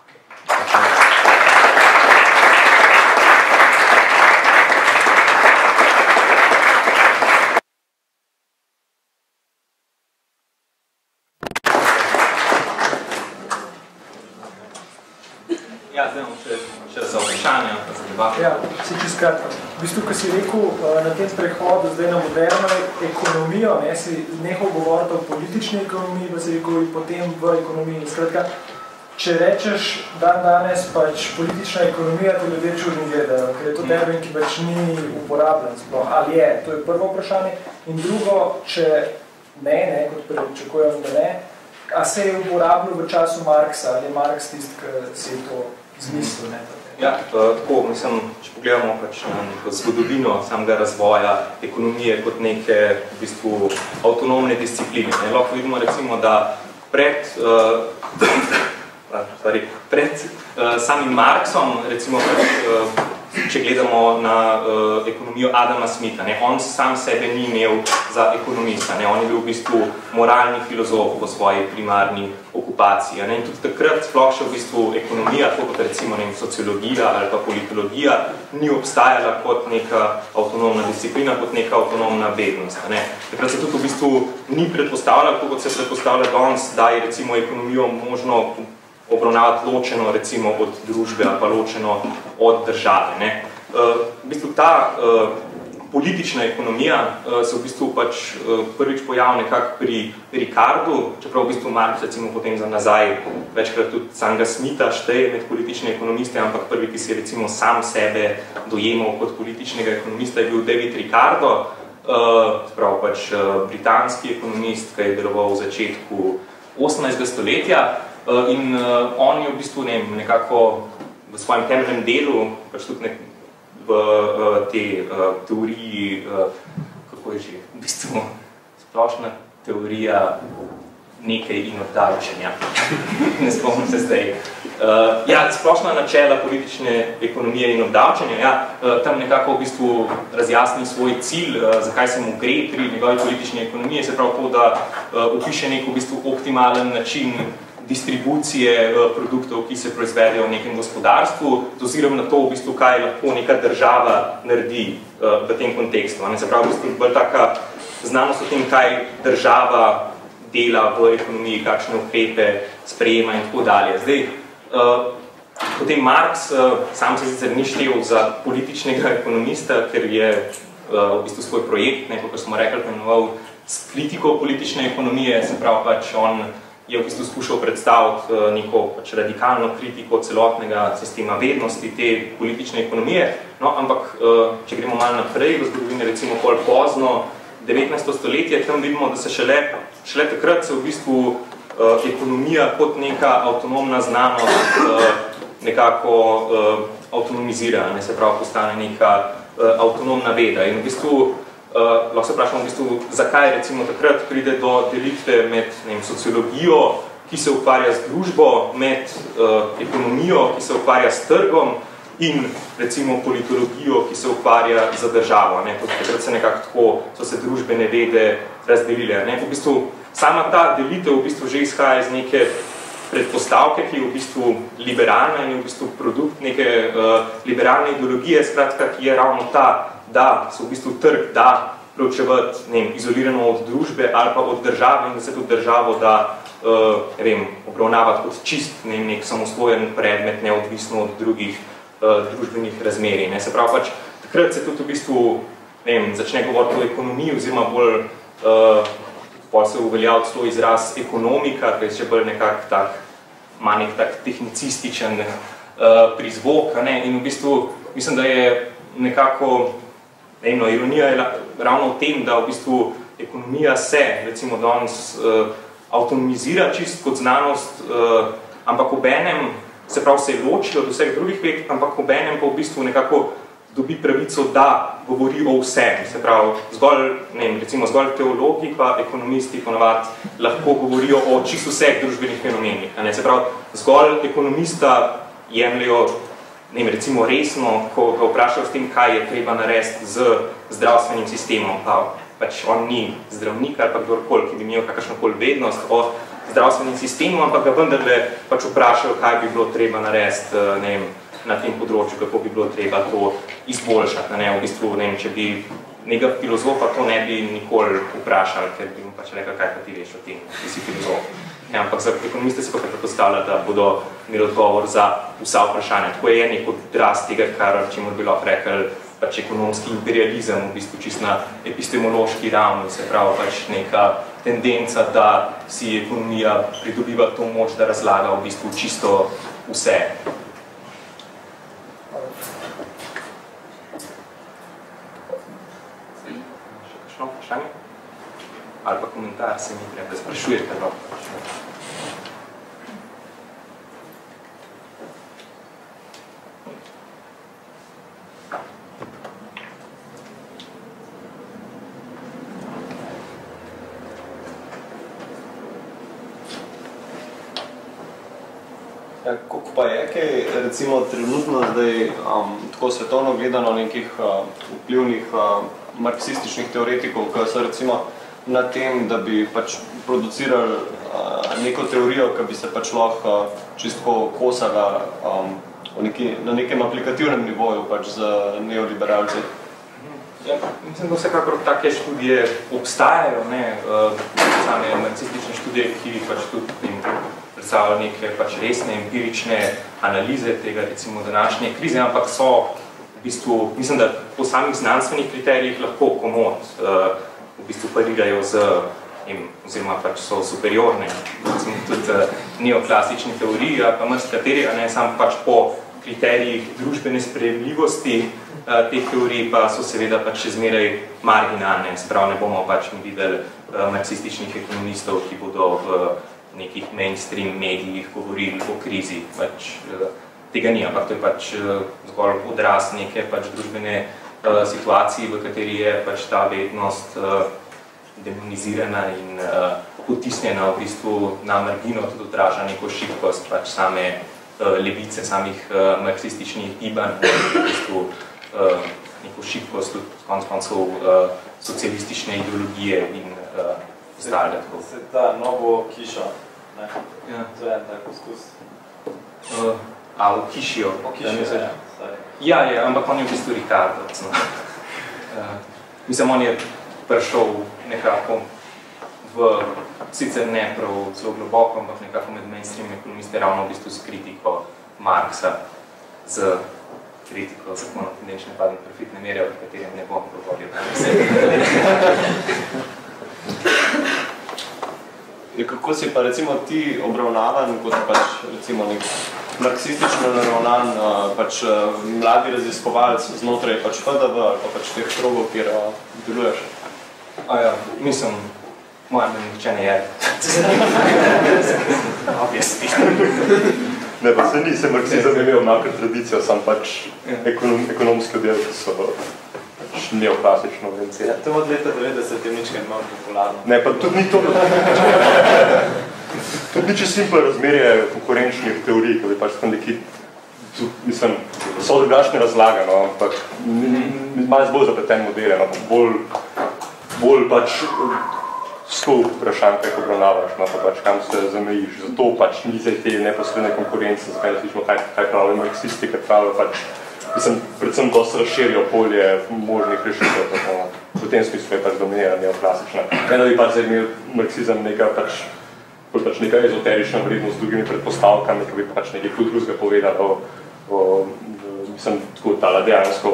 Ja, zdaj imamo še, še za vprašanja, pa za debato. Ja, si čez kratka. V bistvu, ko si rekel na tem prehodu zdaj na moderno ekonomijo, ne, si nehal govoriti o politični ekonomiji, pa si rekel in potem v ekonomiji. Skratka, če rečeš dan danes pač politična ekonomija, to ljudje čudno gledajo, ker je to termin, ki pač ni uporabljen sploh. Ali je? To je prvo vprašanje. In drugo, če ne, ne, kot pričakujem, da ne, a se je uporabljal v času Marxa, ali je Marx tist, ki si je to zmislil, ne? Ja, tako, mislim, če pogledamo pač na neko zgodovino samega razvoja ekonomije kot neke v bistvu avtonomne discipline. Ne? Lahko vidimo recimo, da pred, uh, sorry, pred uh, samim Marxom, recimo pač, uh, če gledamo na uh, ekonomijo Adama Smitha, ne, on sam sebe ni imel za ekonomista, ne, on je bil v bistvu moralni filozof v svoji primarni okupaciji. Ne, in tudi takrat sploh še v bistvu ekonomija, kot recimo ne, sociologija ali pa politologija, ni obstajala kot neka avtonomna disciplina, kot neka avtonomna vednost. Ne. Takrat se tudi v bistvu ni predpostavljala, kot se predpostavlja danes, da je recimo ekonomijo možno obravnavati ločeno recimo od družbe ali pa ločeno od države. Ne. Uh, v bistvu ta uh, politična ekonomija uh, se v bistvu pač uh, prvič pojavlja nekako pri Ricardu, čeprav v bistvu Marx recimo potem za nazaj večkrat tudi samega Smitha šteje med politične ekonomiste, ampak prvi, ki si je recimo sam sebe dojemal kot političnega ekonomista, je bil David Ricardo, uh, prav pač uh, britanski ekonomist, ki je deloval v začetku osemnajstega stoletja. Uh, in uh, on je v bistvu ne, nekako v svojem temeljnem delu, pač tudi nek, v uh, te uh, teoriji, uh, kako je že, v bistvu splošna teorija nekaj in obdavčenja. Ne spomnim se zdaj. Uh, ja, splošna načela politične ekonomije in obdavčenja, ja, uh, tam nekako v bistvu razjasni svoj cilj, uh, zakaj se mu gre pri njegovi politični ekonomiji, se pravi to, da uh, opiše nek v bistvu optimalen način distribucije produktov, ki se proizvedejo v nekem gospodarstvu, oziroma na to, v bistvu, kaj lahko neka država naredi uh, v tem kontekstu. Ne? Se pravi, v bistvu, bolj taka znanost o tem, kaj država dela v ekonomiji, kakšne ukrepe sprejema in tako dalje. Zdaj, uh, potem Marx uh, sam se sicer ni štel za političnega ekonomista, ker je uh, v bistvu svoj projekt, ne, kot smo rekli, imenoval s kritiko politične ekonomije, se pravi pač on je v bistvu skušal predstaviti neko pač radikalno kritiko celotnega sistema vednosti te politične ekonomije. No, ampak, če gremo malo naprej v zgodovini, recimo pol pozno devetnajsto stoletje, tam vidimo, da se šele, šele takrat se v bistvu ekonomija kot neka avtonomna znanost nekako avtonomizira, ne, se pravi, postane neka avtonomna veda. In v bistvu Uh, lahko se vprašamo, v bistvu, zakaj recimo takrat pride do delitve med ne vem, sociologijo, ki se ukvarja z družbo, med uh, ekonomijo, ki se ukvarja s trgom in recimo politologijo, ki se ukvarja z državo. Ne? Takrat se nekako tako so se družbene vede razdelile. Ne? V bistvu, sama ta delitev v bistvu že izhaja iz neke predpostavke, ki je v bistvu liberalna in je v bistvu produkt neke uh, liberalne ideologije, skratka, ki je ravno ta, da se v bistvu trg da preučevati ne vem, izolirano od družbe ali pa od države in da se tudi državo da uh, ne vem, obravnavati kot čist ne vem, nek samostojen predmet, neodvisno od drugih uh, družbenih razmerij. Ne. Se pravi pač, takrat se tudi v bistvu ne vem, začne govoriti o ekonomiji oziroma bolj uh, pol se uveljaviti svoj izraz ekonomika, ki je še bolj nekak tak, ima nek tak tehnicističen uh, prizvok, ne. In v bistvu mislim, da je nekako Ne, no, ironija je ravno v tem, da v bistvu ekonomija se, recimo danes, uh, avtonomizira čist kot znanost, uh, ampak obenem, se pravi, se je loči od vseh drugih ved, ampak obenem pa v bistvu nekako dobi pravico, da govori o vsem. Se pravi, zgolj, ne, recimo zgolj teologi pa ekonomisti ponavadi lahko govorijo o čisto vseh družbenih fenomenih. Ne. Se pravi, zgolj ekonomista jemljajo ne vem, recimo resno, ko ga vprašajo s tem, kaj je treba narediti z zdravstvenim sistemom, pa pač on ni zdravnik ali pa kdorkoli, ki bi imel kakršnokoli vednost o zdravstvenem sistemu, ampak ga vendarle pač vprašajo, kaj bi bilo treba narediti ne vem, na tem področju, kako bi bilo treba to izboljšati. Ne, v bistvu, ne vem, če bi nekega filozofa to ne bi nikoli vprašali, ker bi mu pač rekel, kaj pa ti veš o tem, ti si filozof. Ja, ampak za ekonomiste se pa predpostavlja, da bodo imeli odgovor za vsa vprašanja. Tako je nek odraz tega, kar čemu bi lahko rekli pač ekonomski imperializem, v bistvu čist na epistemološki ravni, se pravi pač neka tendenca, da si ekonomija pridobiva to moč, da razlaga v bistvu čisto vse. Še kakšno vprašanje? Ali pa komentar se mi treba, da sprašujete lahko. pa je kaj, recimo, trenutno zdaj um, tako svetovno gledano nekih uh, vplivnih uh, marksističnih teoretikov, ki so recimo na tem, da bi pač producirali uh, neko teorijo, ki bi se pač lahko uh, čisto kosala um, neki, na nekem aplikativnem nivoju pač z neoliberalci. Ja, mislim, da vsekakor take študije obstajajo, ne, uh, same marksistične študije, ki pač tudi predstavljajo neke pač resne empirične analize tega recimo današnje krize, ampak so v bistvu, mislim, da po samih znanstvenih kriterijih lahko komod uh, v bistvu parirajo z, im, oziroma pač so superiorne, recimo tudi uh, neoklasični teoriji, pa mrst katerega, ne, sam pač po kriterijih družbene sprejemljivosti uh, teh teorij pa so seveda pač še zmeraj marginalne, sprav ne bomo pač videli uh, marksističnih ekonomistov, ki bodo v nekih mainstream medijih govorili o krizi, pač uh, tega ni, ampak to je pač uh, zgolj odraz neke pač družbene uh, situacije, v kateri je pač ta vednost uh, demonizirana in uh, potisnjena v bistvu na margino, tudi odraža neko šibkost pač same uh, levice, samih uh, marksističnih gibanj, v bistvu uh, neko šibkost tudi konc koncev uh, socialistične ideologije in uh, ostalega. Se ta novo kišo, ne? Ja. To je en tak poskus. Uh, a, v Kišijo. O Kišijo, ja. Ja, je, ampak on je v bistvu Ricardo. Uh, mislim, on je prišel nekako v, sicer ne prav zelo globoko, ampak nekako med mainstream ekonomiste ravno v bistvu s kritiko Marksa, z kritiko zakona tendenčne padne profitne mere, v katerem ne bom govoril danes. Kako si pa recimo ti obravnavan kot pač recimo nek marksistično naravnan pač mladi raziskovalec znotraj pač F D V ali pa pač teh krogov, kjer deluješ? A ja, mislim, moja da nihče ne je. Obvijesti. Ne, pa se ni, se marksizem imel enako tradicijo, sam pač ekonom, ekonomski del, ki so pač neoklasično orientirani. Ja, to od leta devetdeset je ničkaj malo popularno. Ne, pa tudi ni to, tudi ni če simple razmerje konkurenčnih teorij, ki bi pač tam neki, mislim, so drugačne razlage, no, ampak malo bolj zapleten model, no, bolj, bolj pač sto vprašanj, kaj obravnavaš, no, pa pač kam se zamejiš. Zato pač ni zdaj te neposredne konkurence, zakaj da slišimo, kaj, kaj pravijo marksisti, kaj pravijo pač, mislim, predvsem dosti razširijo polje možnih rešitev, tako, v tem smislu je pač dominira neoklasična. Ne, da bi pač zdaj imel marksizem neka pač, pač neka ezoterična vrednost z drugimi predpostavkami, ki bi pač nekaj tudi drugega povedal o, o, mislim, tako tala dejansko,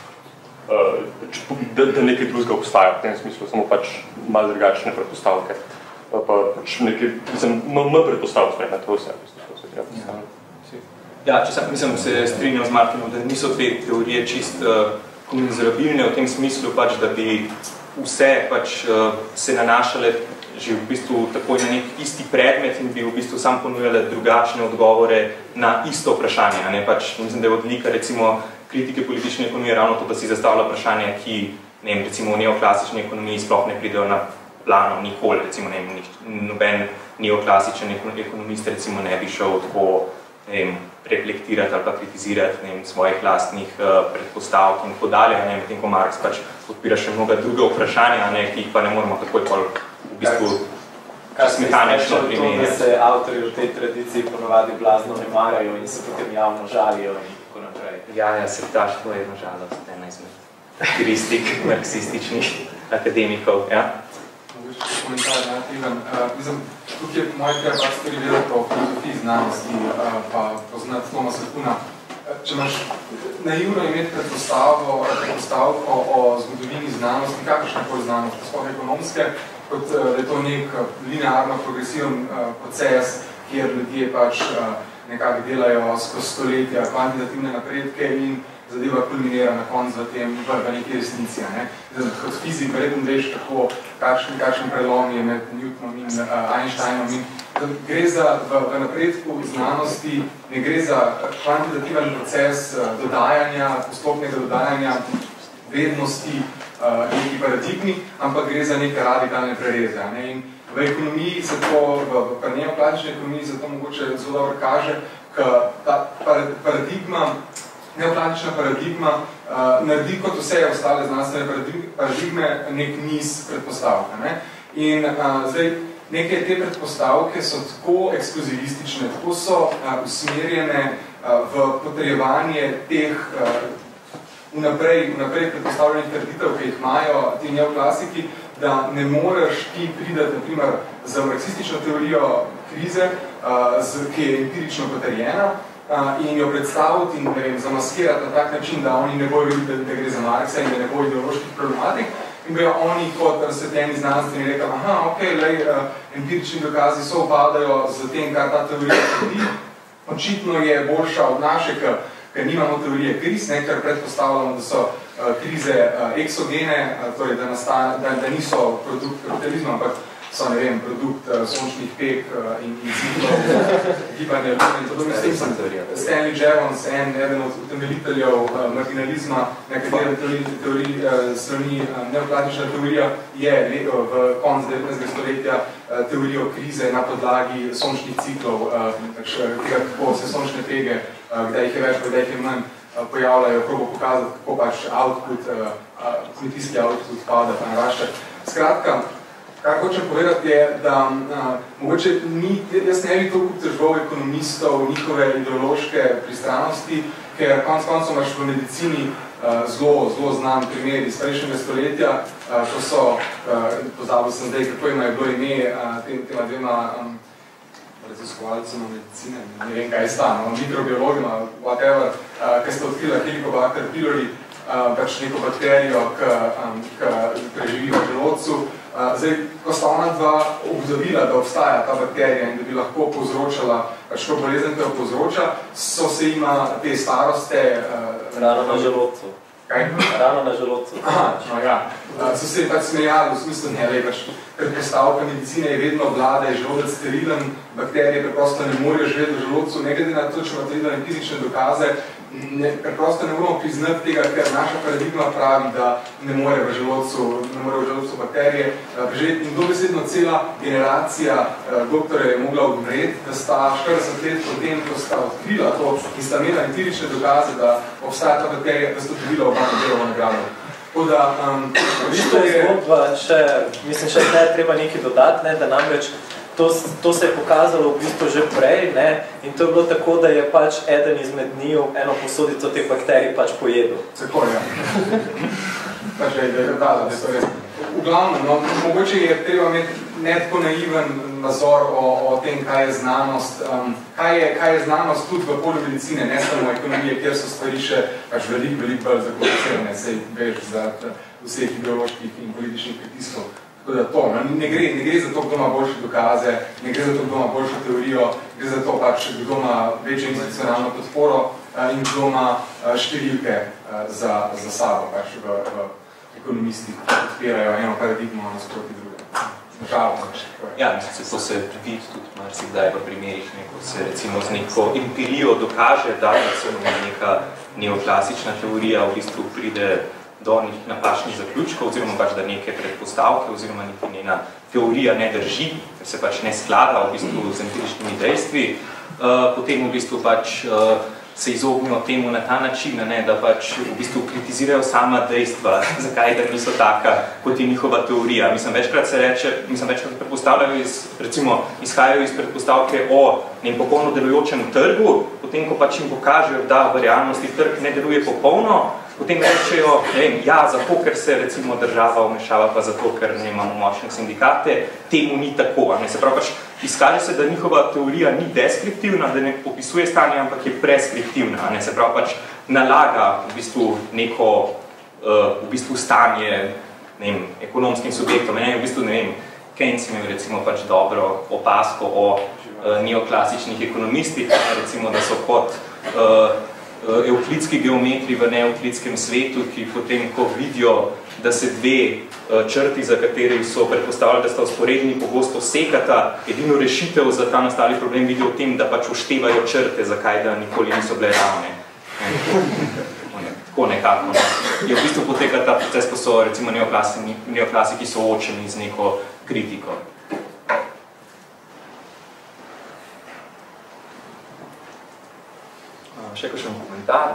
da, da nekaj drugega obstaja v tem smislu, samo pač malo drugačne predpostavke. Pa pač nekaj, mislim, no, m predpostavk spred na to vse, to se treba postaviti. Ja, če sem, mislim, se strinjam z Martinom, da niso te teorije čist uh, komunizirabilne v tem smislu, pač, da bi vse pač, uh, se nanašale že v bistvu takoj na nek isti predmet in bi v bistvu sam ponujale drugačne odgovore na isto vprašanje. Ne? Pač, mislim, da je odlika recimo kritike politične ekonomije ravno to, da si zastavlja vprašanje, ki ne vem, recimo v neoklasični ekonomiji sploh ne pridejo na plano nikoli. Recimo, ne vem, noben neoklasičen ekonomist recimo ne bi šel tako ne vem, reflektirati ali pa kritizirati ne vem, svojih lastnih uh, predpostavk in podalje, ne vem, ko Marx pač odpira še mnoga druga vprašanja, ne, ki jih pa ne moramo takoj pol v bistvu smehanično primenjati. Da se avtorji v tej tradiciji ponovadi blazno ne marajo in se potem javno žalijo in tako naprej. Ja, ja, sektaštvo je na žalost ena izmed karakteristik marksističnih akademikov, ja. Komentar, ja, Ivan. Uh, mislim, tukaj je moj treba pač stvari vedeti o filozofiji znanosti, uh, pa poznati Tomasa Kuhna. Če imaš naivno imeti predpostavko, predpostavko o zgodovini znanosti, kakršne koli znanosti, sploh ekonomske, kot da je to nek linearno progresiven uh, proces, kjer ljudje pač uh, nekako delajo skozi stoletja kvantitativne napredke in zadeva kulminira na konc v tem, v, v neki resnici. Ne? Zdaj, kot fizik, verjetno veš, kako, kakšen, kakšen prelom je med Newtonom in uh, Einsteinom. In, zdaj, gre za, v, v napredku znanosti, ne gre za kvantitativen proces uh, dodajanja, postopnega dodajanja vednosti uh, neki paradigmi, ampak gre za neke radikalne prereze. Ne? In v ekonomiji se to, v, v neoklasični ekonomiji se to mogoče zelo dobro kaže, ta paradigma, neoklasična paradigma, uh, naredi kot vse ostale znanstvene paradigme nek niz predpostavk. Ne? In uh, zdaj, neke te predpostavke so tako ekskluzivistične, tako so uh, usmerjene uh, v potrjevanje teh uh, vnaprej, vnaprej predpostavljenih trditev, ki jih imajo ti neoklasiki, da ne moreš ti pridati, na primer, za marksistično teorijo krize, uh, z, ki je empirično potrjena, uh, in jo predstaviti in vem, zamaskirati na tak način, da oni ne bojo videti, da, da gre za Marksa in da ne bo ideoloških problematik, in bojo oni kot razsvetljeni znanstveni rekli, aha, ok, lej, uh, empirični dokazi so upadajo z tem, kar ta teorija trdi, očitno je boljša od naše, ker, ker nimamo teorije kriz, ne, ker predpostavljamo, da so uh, krize uh, eksogene, uh, torej da, nastane, da, da niso produkt kapitalizma, ampak so, ne vem, produkt uh, sončnih pek uh, in ciklov, gibanja in podobno. S tem sem Stanley Jevons, en, eden od utemeljiteljev uh, marginalizma, na katerem teoriji uh, strani uh, neoklasična teorija je le, uh, v konc devetnajstega stoletja uh, teorijo krize na podlagi sončnih ciklov, uh, takš, tega, kako se sončne pege, uh, kdaj jih je več, kdaj jih je manj, uh, pojavljajo, kako pokazati, kako pač output, uh, uh, kmetijski output pada, pa narašča. Skratka, kar hočem povedati je, da a, mogoče ni, jaz ne bi toliko obtežboval ekonomistov, njihove ideološke pristranosti, ker konc koncov imaš v medicini a, zelo, zelo znam primer iz prejšnjega stoletja, a, ko so, a, pozabil sem zdaj, kako ima je bilo ime a, tem, tema dvema um, raziskovalcema medicine, ne vem kaj sta, no, mikrobiologima, whatever, a, ki sta odkrila Helicobacter pylori, a, pač neko bakterijo, ki preživi v želodcu. Uh, zdaj, ko sta ona dva obzavila, da obstaja ta bakterija in da bi lahko povzročala, pač to bolezen, ki jo povzroča, so se ima te staroste... Uh, Rano na želodcu. Kaj? Rano na želodcu. Aha, no ja. Uh, so se pač smejali, v smislu, ne, lej, pač predpostavka medicine je vedno vlada, je želodec sterilen, bakterije preprosto ne morejo živeti v želodcu, ne glede na to, če ima treba empirične dokaze, ne, preprosto ne moramo priznati tega, ker naša paradigma pravi, da ne more v želodcu, ne more v želodcu bakterije uh, preživeti. In dobesedno cela generacija uh, doktorja je mogla odmreti, da sta štirideset let potem, ko sta odkrila to in sta imela empirične dokaze, da obstaja ta bakterija, da sta dobila oba Nobelovo nagrado. Tako da, um, to je zgodba, še, mislim, še ne treba nekaj dodati, ne, da namreč To, to se je pokazalo v bistvu že prej, ne? In to je bilo tako, da je pač eden izmed njiju eno posodico teh bakterij pač pojedel. Tako, ja. Pač je, da je dala, da je to res. V glavnem, no, mogoče je treba imeti ne tako naiven nazor o, o tem, kaj je znanost. Um, kaj, je, kaj je znanost tudi v polju medicine, ne samo ekonomije, kjer so stvari še pač veliko, veliko bolj zakomplicirane, sej veš, za vseh ideoloških in političnih pritiskov. Tako da to, ne gre, ne gre za to, kdo ima boljše dokaze, ne gre za to, kdo ima boljšo teorijo, gre za to pač, kdo ima večjo institucionalno podporo in kdo ima številke za, za sabo, pač v, v ekonomistih, ki odpirajo eno paradigmo nasproti druge. Žalno. Ja, mislim se, to se vidi tudi marsikdaj v primerih, neko se recimo z neko empirijo dokaže, da se neka neoklasična teorija v bistvu pride do nekih napačnih zaključkov, oziroma pač, da neke predpostavke, oziroma neka njena teorija ne drži, ker se pač ne sklada v bistvu z empiričnimi dejstvi, uh, potem v bistvu pač uh, se izognijo temu na ta način, ne, da pač v bistvu kritizirajo sama dejstva, zakaj da niso taka, kot je njihova teorija. Mislim, večkrat se reče, mislim, večkrat predpostavljajo iz, recimo, izhajajo iz predpostavke o nem popolno delujočem trgu, potem, ko pač jim pokažejo, da v realnosti trg ne deluje popolno, potem rečejo, ne vem, ja, zato, ker se recimo država vmešava, pa zato, ker ne imamo močne sindikate, temu ni tako. Ne? Se pravi, pač izkaže se, da njihova teorija ni deskriptivna, da ne opisuje stanje, ampak je preskriptivna. Ne? Se pravi, pač nalaga v bistvu neko uh, v bistvu stanje ne vem, ekonomskim subjektom. Ne? V bistvu, ne vem, Keynes imel recimo pač dobro opasko o uh, neoklasičnih ekonomistih, recimo, da so kot uh, evklidski geometri v neevklidskem svetu, ki potem, ko vidijo, da se dve črti, za kateri so predpostavljali, da sta usporedni, pogosto sekata, edino rešitev za ta nastali problem vidijo v tem, da pač uštevajo črte, zakaj da nikoli niso bile ravne. Tako nekako. Ne. Je v bistvu poteka ta proces, ko so recimo neoklasiki soočeni z neko kritiko. še kakšen komentar?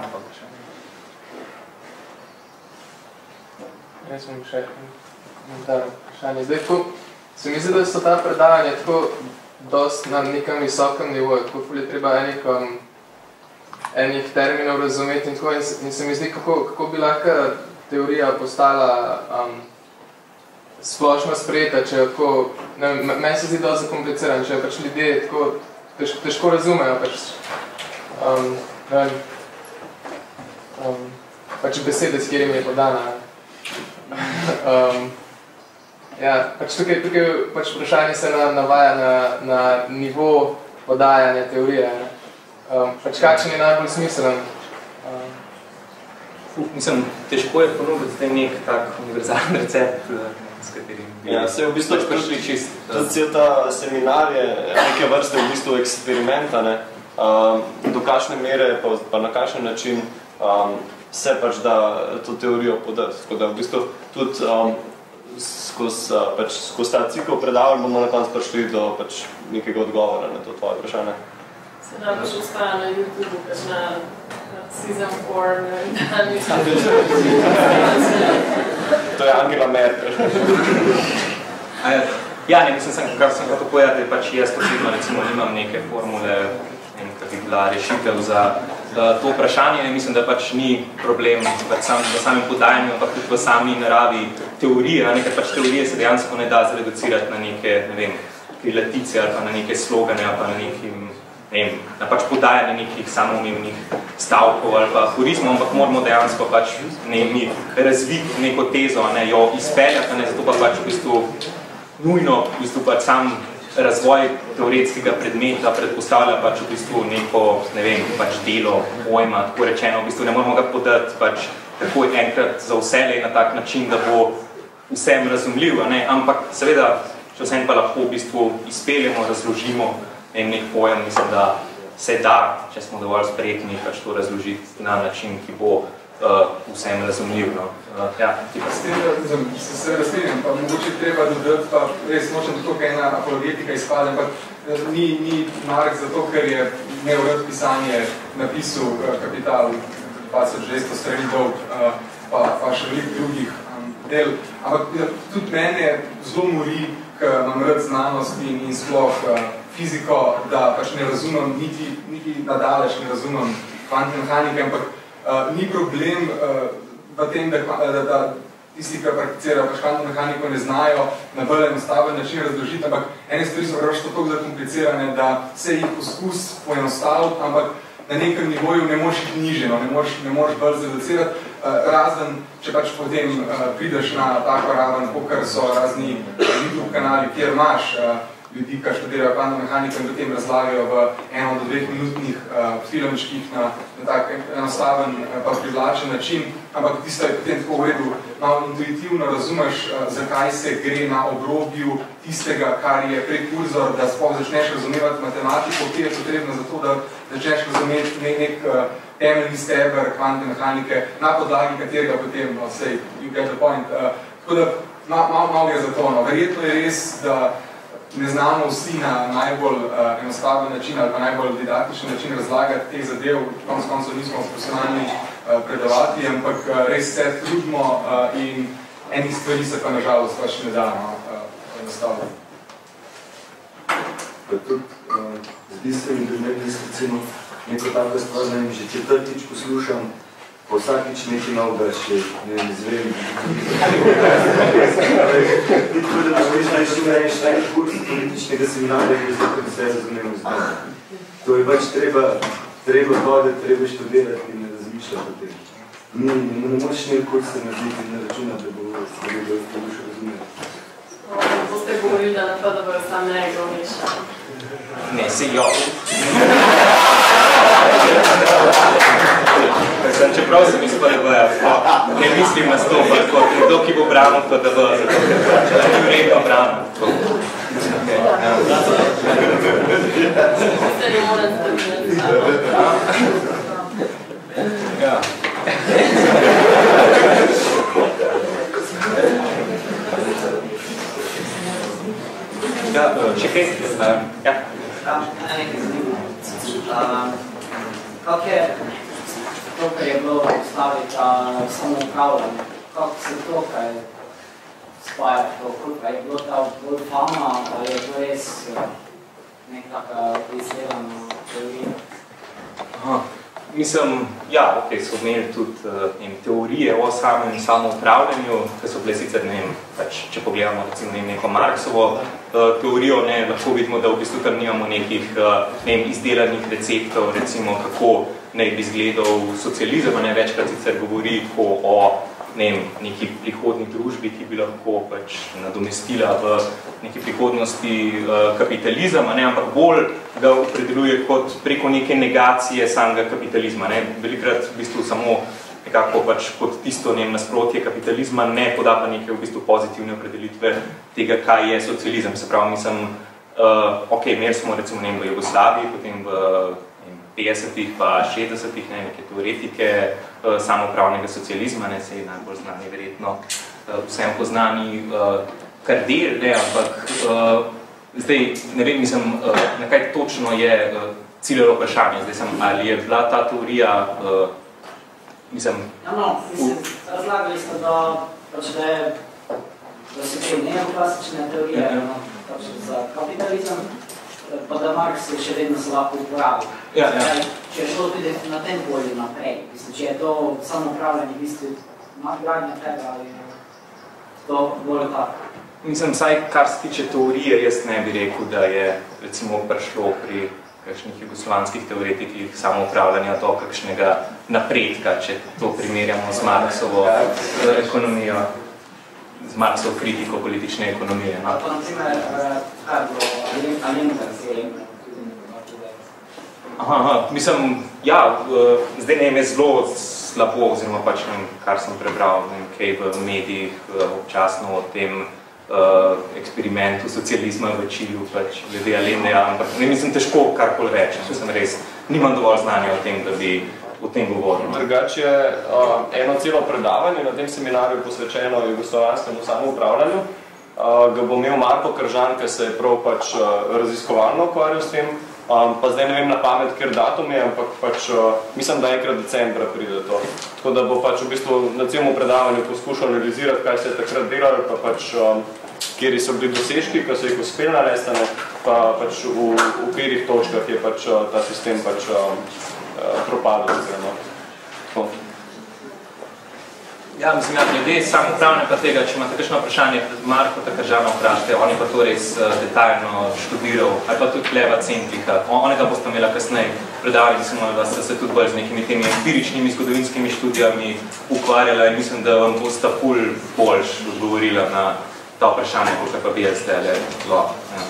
Jaz sem še komentar vprašanje. Zdaj, tako, se mi zdi, da so ta predavanja tako dost na nekem visokem nivoju, tako ful je treba enih, um, enih terminov razumeti in tako, in, in se mi zdi, kako, kako bi lahko teorija postala um, splošno sprejeta, če je tako, ne, meni se zdi dosti zakompliciran, če pač ljudje tako težko, težko razumejo, pač, um, ne vem, um, pač besede, s kjerimi je podana. um, ja, pač tukaj, tukaj pač vprašanje se na, navaja na, na nivo podajanja teorije. Um, pač kakšen je najbolj smiselen? Um, Uf, mislim, težko je ponuditi nek tak univerzalni recept, s katerim bi... Ja, se je v bistvu prišli čist. Tudi cel ta seminar je neke vrste v bistvu eksperimenta, ne? Um, do kakšne mere, pa, pa na kakšen način um, se pač da to teorijo podati. Tako da v bistvu tudi um, skozi, uh, pač, skozi ta cikl predavanj bomo na koncu prišli do pač nekega odgovora na to tvoje vprašanje. Se nam pač ostaja na YouTube, pač na season four, na nisem. To je Angela Merkel. Ja, ne, mislim, sem, kar sem hotel povedati, da pač jaz posebno recimo nimam neke formule, ne, kak bi bila rešitev za uh, to vprašanje. Mislim, da pač ni problem pač sam, v samem podajanju, ampak tudi v sami naravi teorije, ne, ker pač teorije se dejansko ne da zreducirati na neke, ne vem, relatice ali pa na neke slogane ali pa na nekim, ne vem, na pač podajanje nekih samoumevnih stavkov ali pa aforizmov, ampak moramo dejansko pač ne, mi razviti neko tezo, ne, jo izpeljati, ne, zato pa pač v bistvu nujno v bistvu pač sam razvoj teoretskega predmeta predpostavlja pač v bistvu neko, ne vem, pač delo, pojma, tako rečeno, v bistvu ne moramo ga podati pač takoj enkrat za vselej na tak način, da bo vsem razumljiv, ne, ampak seveda, če vsem pa lahko v bistvu izpeljemo, razložimo en nek pojem, mislim, da se da, če smo dovolj spretni, pač to razložiti na način, ki bo uh, vsem razumljiv, no. Uh, ja, ti pa se se razstreljam, pa mogoče treba dodati, pa res nočem to, kaj ena apologetika izpade, ampak ni, ni Marx zato, ker je imel rad pisanje napisal uh, Kapital dva tisoč dvesto strani dolg, uh, pa, pa še veliko drugih um, del, ampak ja, tudi mene zelo mori, ker imam rad znanost in, in sploh uh, fiziko, da pač ne razumem, niti, niti nadaleč ne razumem kvantne mehanike, ampak uh, ni problem uh, v tem, da, da, da tisti, ki prakticirajo pač kvantno mehaniko, ne znajo na bolj enostaven način razložiti, ampak ene stvari so prav što toliko zakomplicirane, da se jih poskus poenostaviti, ampak na nekem nivoju ne moreš iti niže, no, ne moreš, ne moreš bolj zreducirati, uh, razen, če pač potem uh, prideš na tako raven, kakor so razni YouTube kanali, kjer imaš uh, ljudi, ki študirajo kvantno mehaniko in potem razlagajo v eno do dveh minutnih uh, filmčkih na, na tak enostaven uh, pa privlačen način, ampak tisto je potem tako v redu, malo intuitivno razumeš, uh, zakaj se gre na obrobju tistega, kar je prekurzor, da sploh začneš razumevati matematiko, ki je potrebno za to, da začneš razumeti nek, nek uh, temeljni steber kvantne mehanike, na podlagi katerega potem, no, say, you get the point. Uh, tako da, malo mal, mal gre za to, no. Verjetno je res, da ne znamo vsi na najbolj uh, enostaven način ali pa najbolj didaktični način razlagati teh zadev, konc koncev nismo profesionalni uh, predavati, ampak uh, res se trudimo uh, in enih stvari se pa nažalost pač ne da no, uh, enostavno. Pa tudi, uh, zdi se mi, da jaz recimo neko tako stvar, da jim že četrtič poslušam, pa vsakič nekaj novega še, ne vem, izvem. Ni tako, da boš veš najšli najš najš kurs političnega seminarja, ki je zato, da se razumemo zdaj. To je pač treba, treba hoditi, treba študirati in razmišljati o tem. Ni, ne moreš nek kurs se narediti in ne računati, da bo stvari boš razumeti. Boste govorili, da na to, da bojo sam ne govniša. Ne, se jo. Čeprav sem iz P D V-ja, ne mislim nastopati kot nekdo, ki bo branil P D V, zato ker pač da ni vredno branil. Ste ne moram strpiti. Ja. Ja, še kaj? Ja. Nekaj zanimljivo. kak je to, kar je bilo postaviti samoupravljanje? Kako se to, kaj spaja to, koliko je bilo ta bolj fama, ali je to res nek taka izdelana teorija? Aha. Mislim, ja, ok, so imeli tudi uh, teorije o samem samoupravljanju, ki so bile sicer, ne vem, pač, če pogledamo recimo ne, neko Marksovo uh, teorijo, ne, lahko vidimo, da v bistvu tam nimamo nekih uh, ne vem, izdelanih receptov, recimo, kako naj bi izgledal socializem, ne, večkrat sicer govori o ne vem, neki prihodni družbi, ki bi lahko pač nadomestila v neki prihodnosti uh, kapitalizma, ne, ampak bolj ga opredeluje kot preko neke negacije samega kapitalizma. Ne. Velikrat v bistvu samo nekako pač kot tisto ne vem, nasprotje kapitalizma ne poda pa neke v bistvu pozitivne opredelitve tega, kaj je socializem. Se pravi, mislim, uh, ok, imeli smo recimo ne vem, v Jugoslaviji, potem v petdesetih pa šestdesetih, ne, neke teoretike uh, samoupravnega socializma, ne, se je najbolj znani verjetno uh, vsem poznani uh, Kardel, ne, ampak uh, zdaj, ne vem, mislim, uh, na kaj točno je uh, ciljalo vprašanje, zdaj sem, ali je bila ta teorija, uh, mislim... Ja, no, mislim, razlagali ste, da, pač, da, je, da so te neoklasične teorije, ja, ja. No, pač za kapitalizem, pa da Marx je še vedno se lahko uporabil. Ja, ja. Če je šlo tudi na tem polju naprej, mislim, če je to samo upravljanje v bistvu nadgradnja tega ali to bolj tako. Mislim, vsaj kar se tiče teorije, jaz ne bi rekel, da je recimo prišlo pri kakšnih jugoslovanskih teoretikih samoupravljanja do kakšnega napredka, če to primerjamo z Marksovo ekonomijo, z Marksovo kritiko politične ekonomije. No? Pa na primer, kaj je bilo, Alinka se je Aha, aha, mislim, ja, zdaj ne je zelo slabo, oziroma pač ne vem, kar sem prebral, ne vem, kaj v medijih občasno o tem uh, eksperimentu socializma v Čilju, pač glede Alendeja, ampak ne mislim težko karkoli reči, sem res, nimam dovolj znanja o tem, da bi o tem govoril. Drugače je uh, eno celo predavanje na tem seminarju posvečeno jugoslovanskemu samoupravljanju. Uh, ga bo imel Marko Kržan, ki se je prav pač uh, raziskovalno ukvarjal s tem. Um, pa zdaj ne vem na pamet, ker datum je, ampak pač, uh, mislim, da enkrat decembra pride to. Tako da bo pač v bistvu na celem predavanju poskušal analizirati, kaj se je takrat delalo, pa pač, um, kjeri so bili dosežki, ko so jih uspeli narediti, pa pač v, v katerih točkah je pač uh, ta sistem pač um, uh, propadal. Oziroma. Ja, mislim, ja, glede samoupravne pa tega, če imate kakšno vprašanje, Marko Kržana vprašate, on je pa to res uh, detaljno študiral, ali pa tudi Leva Centrika, onega boste imela kasneje predavali, mislim, da ste se tudi bolj z nekimi temi empiričnimi zgodovinskimi študijami ukvarjala in mislim, da vam boste ful boljš odgovorila na ta vprašanje, kot pa bi jaz zdaj le zelo. Ja.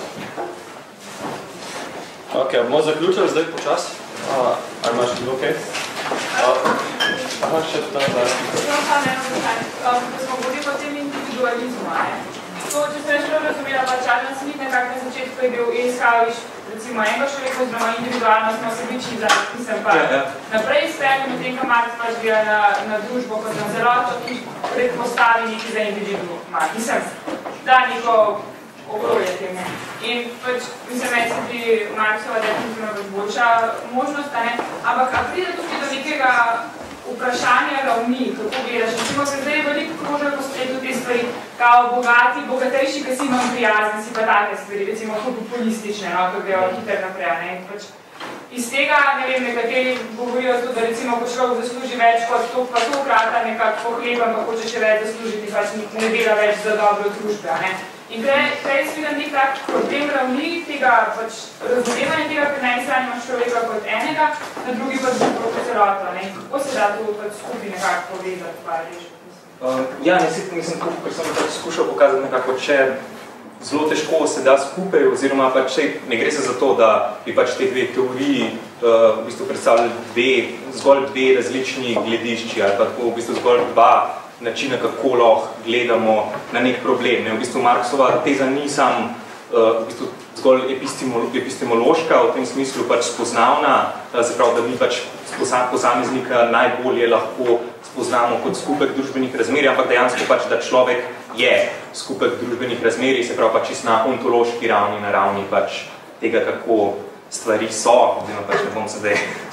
Ok, bomo zaključili zdaj počas? Uh, ali imaš tudi ok? Uh, Aha, še to je zdaj. Samo pa ne vprašanje, da smo govorili o tem individualizmu, ne? To, če se rečelo razumela, pa Adam Smith nekako na začetku je bil izhajal recimo enega človeka oziroma individualnost na osebični zrak, mislim pa ja, ja. Naprej izpeljem v tem, kar Marx pač gleda na, na družbo kot na zeloto, ki predpostavi neki za individu. Mislim, da neko okolje temu. In pač, mislim, meni se pri Marxova definitivno pač boljša možnost, ne? Ampak a pride tukaj do nekega vprašanja ravni, kako gledaš. Recimo se zdaj veliko krožajo po spletu te stvari, kao bogati, bogatejši, ki si imam prijazni, si pa take stvari, recimo populistične, no, ko grejo hiter naprej, ne, in pač iz tega, ne vem, nekateri govorijo tudi, da recimo, ko človek zasluži več kot to, pa to krata nekako pohlebam, pa hoče še več zaslužiti, pač ne dela več za dobro družbe, ne. In kaj jaz vidim nek tak problem ravni tega pač razumevanja tega, ker na eni strani imaš človeka kot enega, na drugi pa drugo kot celoto, ne. Kako se da to pač skupaj nekako povezati, pa rešiti? Uh, ja, mislim, mislim, ker sem pač skušal pokazati nekako, če zelo težko se da skupaj, oziroma pač ne gre se za to, da bi pač te dve teoriji uh, v bistvu predstavljali dve, zgolj dve različni gledišči, ali pa tako v bistvu zgolj dva načina, kako lahko gledamo na nek problem. Ne? V bistvu Marksova teza ni sam uh, v bistvu zgolj epistemološka, v tem smislu pač spoznavna, se pravi, da mi pač posameznika najbolje lahko spoznamo kot skupek družbenih razmerij, ampak dejansko pač, da človek je skupek družbenih razmerij, se pravi pač na ontološki ravni, na ravni pač tega, kako stvari so, oziroma pač ne bom se zdaj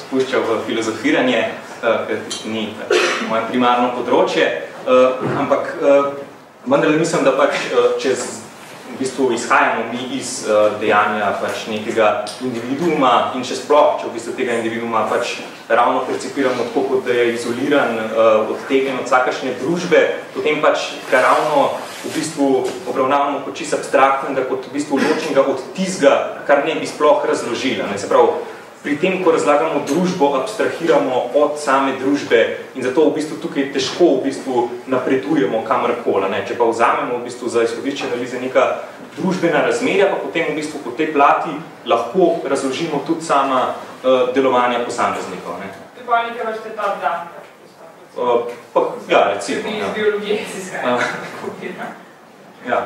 spuščal v filozofiranje, ker ni moje primarno področje, ampak vendar mislim, da pač čez v bistvu izhajamo mi iz uh, dejanja pač nekega individuuma in če sploh, če v bistvu tega individuuma pač ravno percipiramo tako, kot da je izoliran, uh, odtegnjen od vsakašne družbe, potem pač ga ravno v bistvu obravnavamo kot čisto abstraktnega, kot v bistvu ločnega od tizga, kar ne bi sploh razložila. Ne? Se pravi, pri tem, ko razlagamo družbo, abstrahiramo od same družbe in zato v bistvu tukaj težko v bistvu napredujemo kamorkoli. Če pa vzamemo v bistvu za izhodišče analize neka družbena razmerja, pa potem v bistvu po tej plati lahko razložimo tudi sama uh, delovanja posameznikov. Ne. To pa nekaj vrste ta dan. Uh, pa, ja, recimo. Iz biologije si izhaja. Ja.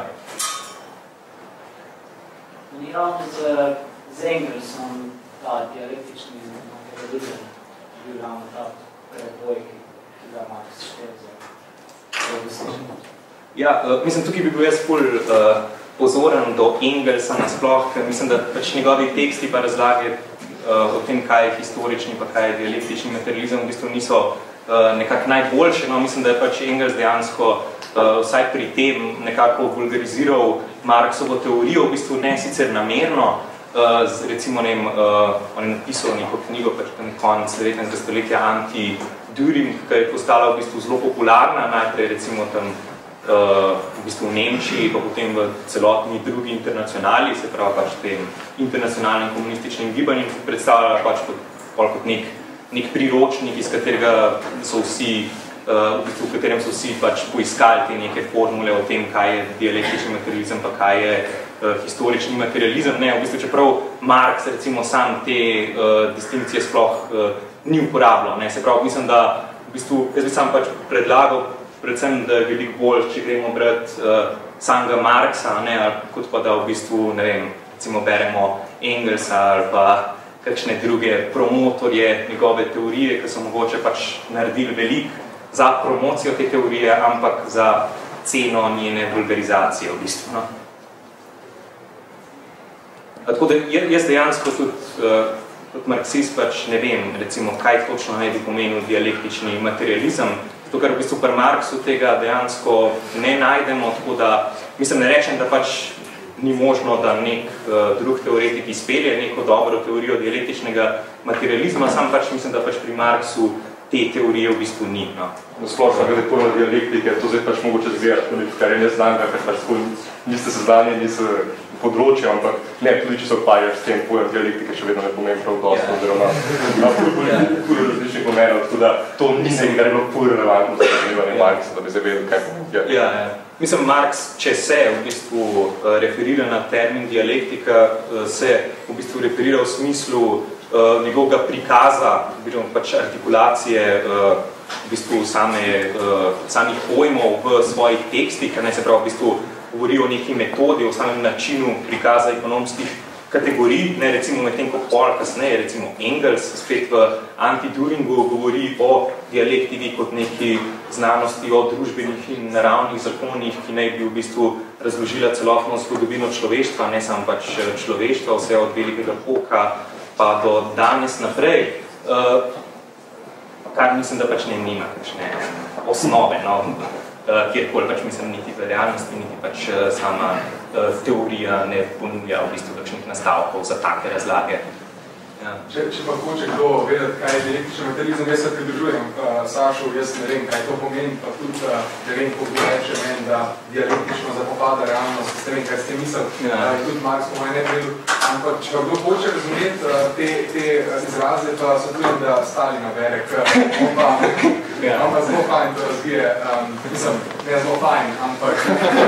Ni ravno z, z Engelsom ta dialektični materializem bil ravno ta preboj, ki ga Marx štel za doseženo. Ja, uh, mislim, tukaj bi bil jaz ful uh, pozoren do Engelsa nasploh, ker mislim, da pač njegovi teksti pa razlage uh, o tem, kaj je historični, pa kaj je dialektični materializem, v bistvu niso uh, nekako najboljše. No, mislim, da je pač Engels dejansko uh, vsaj pri tem nekako vulgariziral Marxovo teorijo, v bistvu ne sicer namerno, Uh, z, recimo, ne vem, uh, on je napisal neko knjigo pač tam konec devetnajstega stoletja Anti-Düring, ki je postala v bistvu zelo popularna, najprej recimo tam uh, v bistvu v Nemčiji, pa potem v celotni drugi internacionali, se pravi pač tem internacionalnem komunističnem gibanjem, predstavljala pač kot, kot nek, nek priročnik, iz katerega so vsi, uh, v bistvu, v katerem so vsi pač poiskali te neke formule o tem, kaj je dialektični materializem, pa kaj je historični materializem. Ne, v bistvu, čeprav Marx recimo sam te uh, distinkcije sploh uh, ni uporabljal. Ne. Se pravi, mislim, da v bistvu, jaz bi sam pač predlagal, predvsem, da je veliko bolj, če gremo brati uh, samega Marxa, ne, kot pa da v bistvu, ne vem, recimo beremo Engelsa ali pa kakšne druge promotorje njegove teorije, ki so mogoče pač naredili veliko za promocijo te teorije, ampak za ceno njene vulgarizacije v bistvu. No. Tako da jaz dejansko tudi uh, kot marksist pač ne vem, recimo, kaj točno naj bi pomenil dialektični materializem, zato ker v bistvu pri Marxu tega dejansko ne najdemo, tako da mislim, ne rečem, da pač ni možno, da nek uh, drug teoretik izpelje neko dobro teorijo dialektičnega materializma, sam pač mislim, da pač pri Marxu te teorije v bistvu ni. No. Splošno, glede pojma dialektike, to zdaj pač mogoče zgledati, kar je neznanka, ker pač niste seznanjeni s področje, ampak ne, tudi če se ukvarjaš s tem pojem dialektike, še vedno ne pomeni prav dosto, oziroma ima pur različnih pomenov, tako da to ni nekaj, kar je bilo pur relevantno za razumevanje Marxa, da bi se vedel, kaj pomeni. Ja, ja. Mislim, Marx, če se v bistvu referira na termin dialektika, se v bistvu referira v smislu uh, njegovega prikaza, pač artikulacije uh, v bistvu same, uh, samih pojmov v svojih tekstih, ne se pravi v bistvu govori o neki metodi, o samem načinu prikaza ekonomskih kategorij, ne recimo med tem, ko pol kasneje, recimo Engels, spet v Anti-Düringu govori o dialektiki kot neki znanosti o družbenih in naravnih zakonih, ki naj bi v bistvu razložila celotno zgodovino človeštva, ne samo pač človeštva, vse od velikega poka pa do danes naprej, uh, kar mislim, da pač ne nima kakšne osnove, no. Kjerkoli pač mislim, niti v realnosti, niti pač sama uh, teorija ne ponuja v bistvu kakšnih nastavkov za take razlage. Ja. Če, če pa hoče kdo vedeti, kaj je dialektični materializem, jaz se pridružujem uh, Sašu, jaz ne vem, kaj to pomeni, pa tudi uh, ne vem, ko bi reče meni, da dialektično zapopada realnost, ne vem, kaj ste mislil, ja. uh, tudi Marx po mene predu. Ampak, če pa kdo hoče razumeti uh, te, te izraze, pa se tudi, da Stalina bere, ker on pa, ja. on pa zelo fajn to razvije, um, mislim, ne zelo fajn, ampak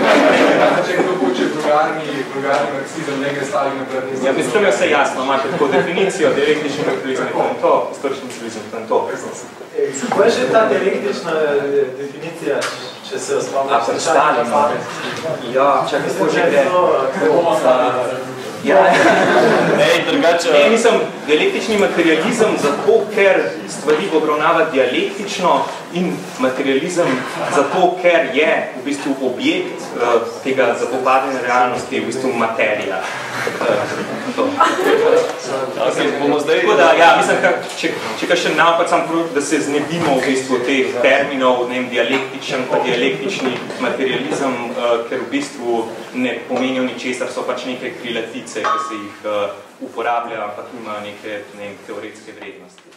če kdo hoče vulgarni, vulgarni marksizem, ne gre Stalina pred Ja, mislim, da se jasno, imate tako definicijo dialektični materializem, to je to, historični materializem, to je to. Kaj je še ta dialektična definicija, če se razpomnim? A, Stalina. Ja, čakaj, smo že gre. Ja, ne, drugače... Ne, mislim, dialektični materializem zato, ker stvari obravnava dialektično in materializem zato, ker je v bistvu objekt uh, tega zapopadanja realnosti, v bistvu materija. Uh, okay, bomo zdaj... Tako da, ja, mislim, kar, če, če kar še naopad sam prvi, da se znebimo v bistvu teh terminov, ne vem, dialektičen pa dialektični materializem, uh, ker v bistvu ne pomenijo ničesar, so pač neke krilatice, ki se jih uh, uporablja, ampak imajo neke, ne vem, teoretske vrednosti.